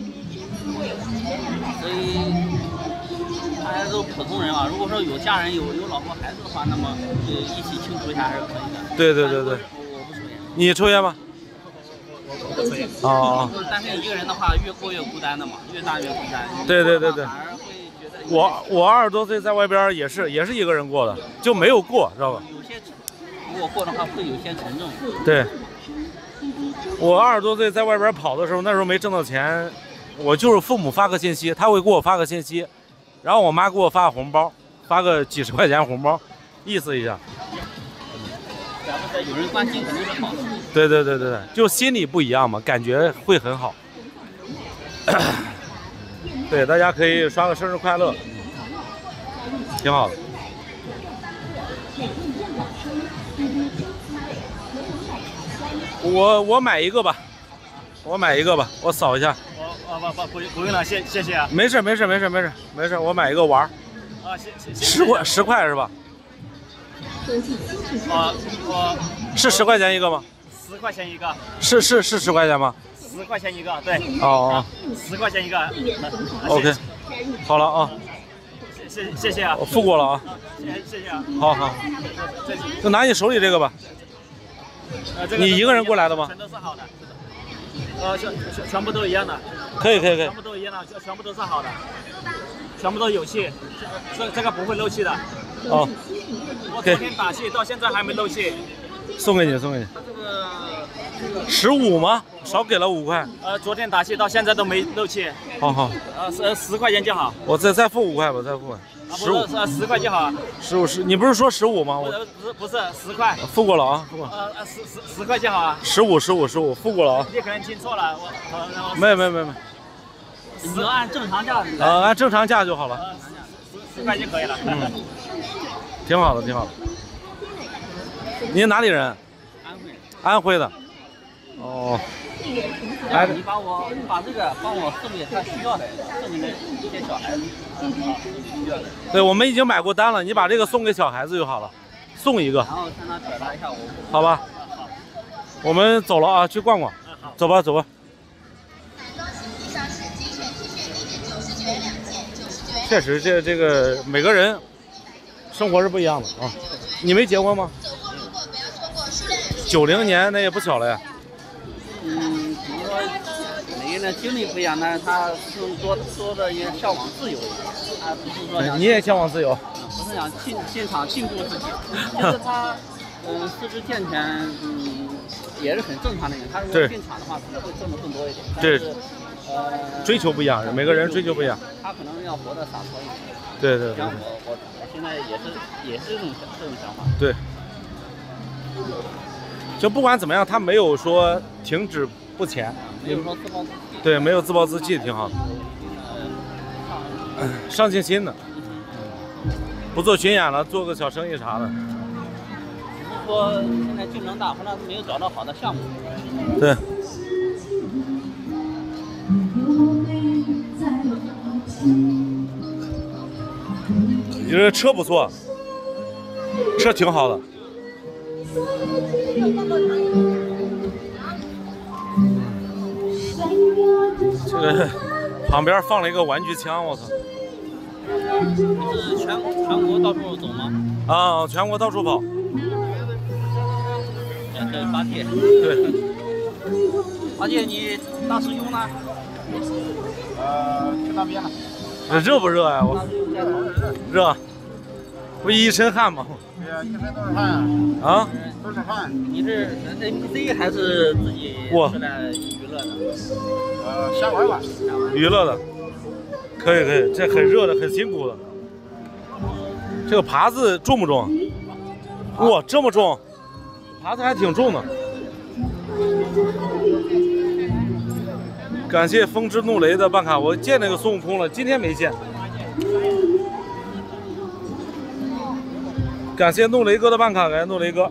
Speaker 14: 所以大家都普通人嘛。如果说有家人有老婆孩子的话，那么一起庆祝一下还是可以的。
Speaker 1: 对。
Speaker 14: 我不抽烟。
Speaker 1: 你抽烟吗？
Speaker 14: 我不抽烟。
Speaker 1: 哦。
Speaker 14: 就是单身一个人的话，越过越孤单的嘛，越大越孤单。
Speaker 1: 对。
Speaker 14: 反而会觉得
Speaker 1: 我20多岁在外边也是一个人过的，就没有过，知道吧？
Speaker 14: 有些如果过的话会有些沉重。
Speaker 1: 对。我20多岁在外边跑的时候，那时候没挣到钱，我就是父母发个信息，他会给我发个信息，然后我妈给我发个红包，发个几十块钱红包，意思一下。
Speaker 14: 有人关心肯定是好的。
Speaker 1: 对，就心里不一样嘛，感觉会很好。对，大家可以刷个生日快乐，挺好的。我买一个吧，我扫一下。
Speaker 6: 不用了，谢谢啊。
Speaker 1: 没事，我买一个玩。
Speaker 6: 啊，谢。
Speaker 1: 10块是吧？是10块钱一个吗
Speaker 6: ？10块钱一个。
Speaker 1: 是10块钱吗
Speaker 6: ？10块钱一个，对。
Speaker 1: 哦。
Speaker 6: 10块钱一个。
Speaker 1: OK， 好了啊。
Speaker 6: 谢谢啊。
Speaker 1: 我付过了啊。
Speaker 6: 谢谢啊。
Speaker 1: 好。就拿你手里这个吧。你一个人过来的吗？
Speaker 6: 全都是好的。全部都一样的。
Speaker 1: 可以。
Speaker 6: 全部都一样的，全部都是好的，全部都有气，这个不会漏气的。
Speaker 1: 哦。
Speaker 6: 我昨天打气到现在还没漏气。
Speaker 1: 送给你。
Speaker 6: 这个
Speaker 1: 15吗？少给了5块。
Speaker 6: 昨天打气到现在都没漏气。
Speaker 1: 好。
Speaker 6: 10块钱就好。
Speaker 1: 我再付5块吧，再付。
Speaker 6: 15。10块就好。
Speaker 1: 15，你不是说15吗？
Speaker 6: 不是10块。
Speaker 1: 付过了啊，付过。
Speaker 6: 10块就好啊。
Speaker 1: 15，付过了啊。
Speaker 6: 你可能听错了，
Speaker 1: 没。
Speaker 14: 你要按正常价。
Speaker 1: 按正常价就好了。
Speaker 6: 10块就可以了。
Speaker 1: 挺好的。您哪里人？安徽的。哦。
Speaker 14: 你把这个帮我送给他需要的，送给那些小孩子。需要的。
Speaker 1: 对，我们已经买过单了，你把这个送给小孩子就好了，送一个。
Speaker 14: 然后向他表达一下我。
Speaker 1: 好吧。我们走了啊，去逛逛。走吧。确实，这个每个人生活是不一样的啊。你没结婚吗？90年那也不小了呀。
Speaker 14: 怎么说？每个人的经历不一样，但是他更多的也向往自由，他不是说
Speaker 1: 你也向往自由，
Speaker 14: 不是想现场庆祝自己。其实他四肢健全，也是很正常的人。他如果进场的话，可能会挣得更多一点。
Speaker 1: 对。追求不一样，每个人追求不一样。
Speaker 14: 他可能要活得洒脱一点。
Speaker 1: 对。
Speaker 14: 像我现在也是这种想法。
Speaker 1: 对。就不管怎么样，他没有说停止不前。
Speaker 14: 没有说自暴自弃。
Speaker 1: 对，没有自暴自弃，挺好的。上进心的。不做巡演了，做个小生意啥的。
Speaker 14: 只是说现在竞争大，后来没有找到好的项目。
Speaker 1: 对。你这车不错，车挺好的。这个旁边放了一个玩具枪，我操！
Speaker 14: 是全国到处走吗？
Speaker 1: 啊，全国到处跑。
Speaker 14: 对，八戒。
Speaker 1: 对。
Speaker 14: 八戒，你大师兄呢？
Speaker 2: 去那边了。
Speaker 1: 热不热呀？我热，不一身汗吗？
Speaker 2: 对呀，一身都是汗。
Speaker 1: 啊？
Speaker 2: 都是汗。
Speaker 14: 你是 NPC 还是自己出来娱乐的？
Speaker 2: 瞎玩玩。
Speaker 1: 娱乐的，可以，这很热的，很辛苦的。这个耙子重不重？哇，这么重，耙子还挺重的。感谢风之怒雷的办卡，我见那个孙悟空了，今天没见。 感谢怒雷哥的办卡，感谢怒雷哥。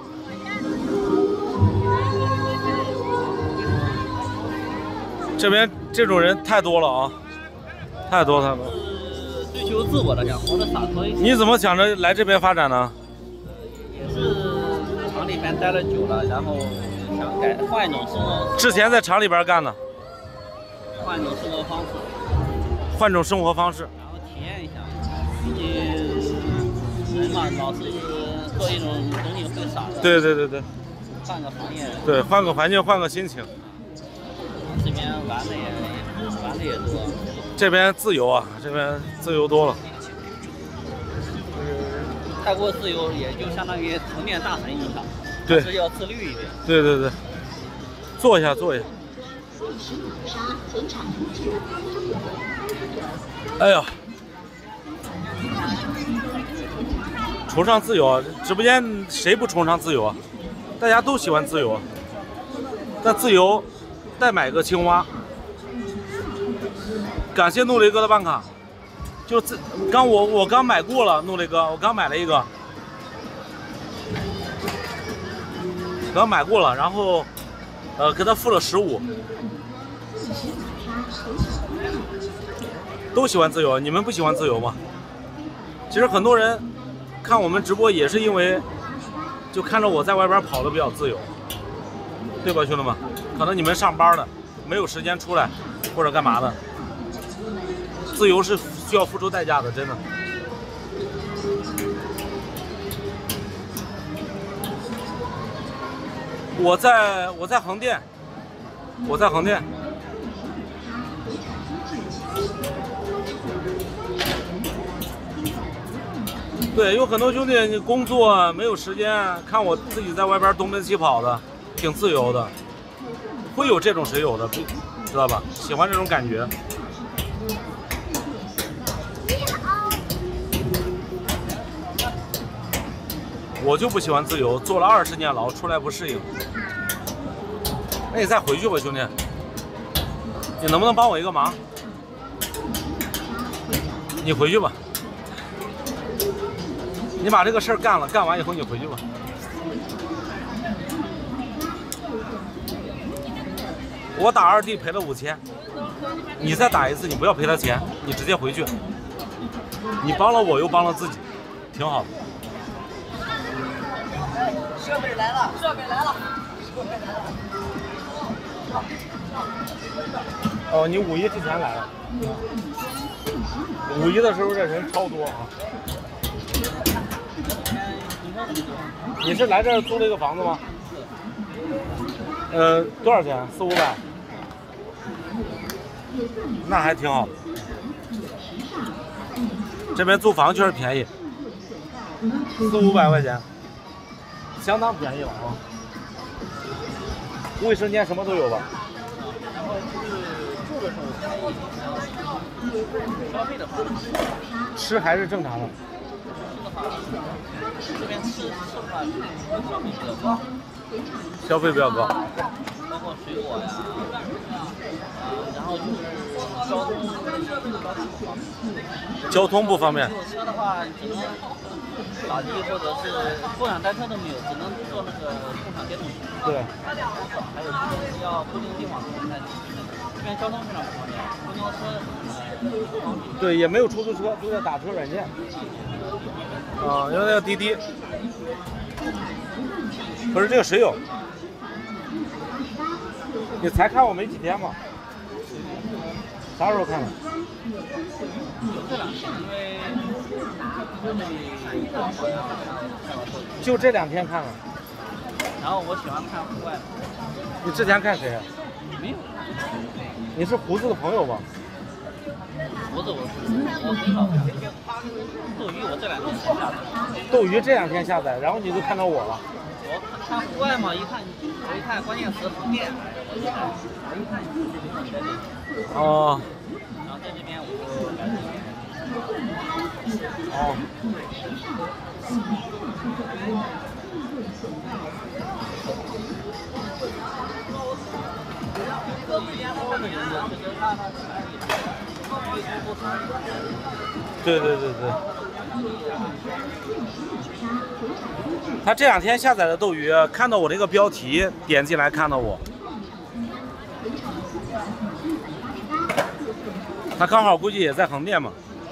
Speaker 1: 这边这种人太多了啊，太多。
Speaker 14: 追求自我的，想活得洒脱一些。
Speaker 1: 你怎么想着来这边发展呢？
Speaker 14: 也是厂里面待了久了，然后想换一种生活。
Speaker 1: 之前在厂里边干的。
Speaker 14: 换一种生活方式。
Speaker 1: 换种生活方式。
Speaker 14: 然后体验一下，毕竟人嘛，老是做一种东西会傻的。
Speaker 1: 对。
Speaker 14: 换个行业。
Speaker 1: 对，换个环境，换个心情。
Speaker 14: 这边玩的也多。
Speaker 1: 这边自由啊，这边自由多了。
Speaker 14: 太过自由也就相当于层面大层影响，
Speaker 1: 对，
Speaker 14: 是要自律一点。
Speaker 1: 对。坐一下。哎呀，崇尚自由啊！直播间谁不崇尚自由啊？大家都喜欢自由啊。但自由代买个青蛙。感谢怒雷哥的办卡，我刚买过了，怒雷哥，我刚买了一个，刚买过了，然后给他付了15。都喜欢自由，你们不喜欢自由吗？其实很多人看我们直播也是因为就看着我在外边跑的比较自由，对吧，兄弟们？可能你们上班的没有时间出来或者干嘛的。自由是需要付出代价的，真的。我在横店，对，有很多兄弟你工作没有时间，看我自己在外边东奔西跑的，挺自由的，会有这种谁有的，知道吧？喜欢这种感觉。我就不喜欢自由，坐了20年牢，出来不适应。那你再回去吧，兄弟。你能不能帮我一个忙？你回去吧。你把这个事儿干了，干完以后你回去吧。我打2弟赔了5000，你再打一次，你不要赔他钱，你直接回去。你帮了我，又帮了自己，挺好的。
Speaker 8: 设备来了。
Speaker 1: 哦，你5一之前来了。5一的时候这人超多啊。你是来这儿租了一个房子吗？多少钱？400-500。那还挺好。这边租房确实便宜，400-500块钱。相当便宜了啊！卫生间什么都有吧？
Speaker 14: 然后住的时候消费的话，
Speaker 1: 吃还是正常的。
Speaker 14: 这边吃的话，
Speaker 1: 消费比较高。
Speaker 14: 包括水果呀，然后就是
Speaker 1: 交通不方便。
Speaker 14: 有车的话，只能打的或者是共享单车都没有，只能坐那个共享电动车。
Speaker 1: 对。
Speaker 14: 还有就是要固定地方才能去。这边交通非常不方便，公交车不方便。
Speaker 1: 对，也没有出租车，都在打车软件。啊，因为那个滴滴。可是这个谁有？你才看我没几天嘛？啥时候看的？
Speaker 14: 这2天，因为
Speaker 1: 就这2天看了。
Speaker 14: 然后我喜欢看户外的。
Speaker 1: 你之前看谁？
Speaker 14: 没有。
Speaker 1: 你是胡子的朋友吧？
Speaker 14: 胡子我很少看。斗鱼我这2天才下载。
Speaker 1: 斗鱼这2天下载，然后你就看到我了。
Speaker 14: 我看户外嘛，我一看关键词横店，
Speaker 1: 哦。
Speaker 14: 然后在这边我就来这边。
Speaker 1: 哦。对。 他这2天下载的斗鱼，看到我这个标题，点进来看到我。他刚好估计也在横店嘛。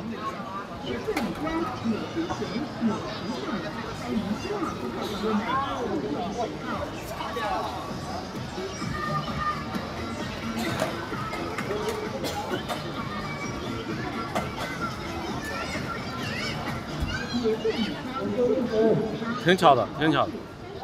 Speaker 1: 挺巧的，挺巧的。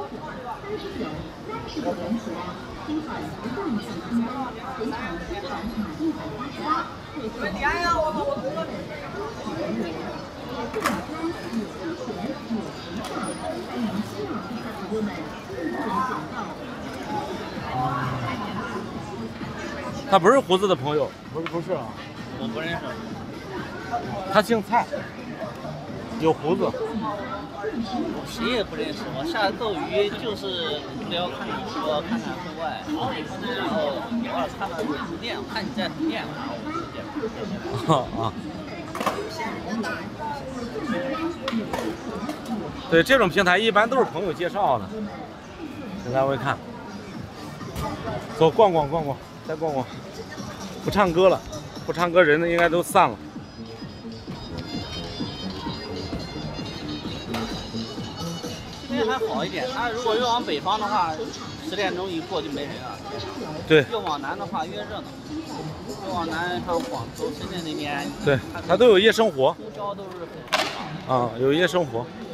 Speaker 1: 他不是胡子的朋友，不是啊，
Speaker 6: 我不认识。
Speaker 1: 他姓蔡，有胡子。
Speaker 14: 谁也不认识，我下斗鱼就是无聊看直播，看看户外，然后偶尔看了横店，我看你在横店，然后我就点。
Speaker 1: 啊。对，这种平台一般都是朋友介绍的。来回看，走逛逛，再逛逛。不唱歌了，不唱歌人应该都散了。
Speaker 14: 这边还好一点，它如果越往北方的话，10点钟一过就没人了。
Speaker 1: 对。
Speaker 14: 越往南的话越热闹。越往南像广州、深圳那边，
Speaker 1: 对，它都有夜生活。
Speaker 14: 空调都是很
Speaker 1: 啊，有夜生活。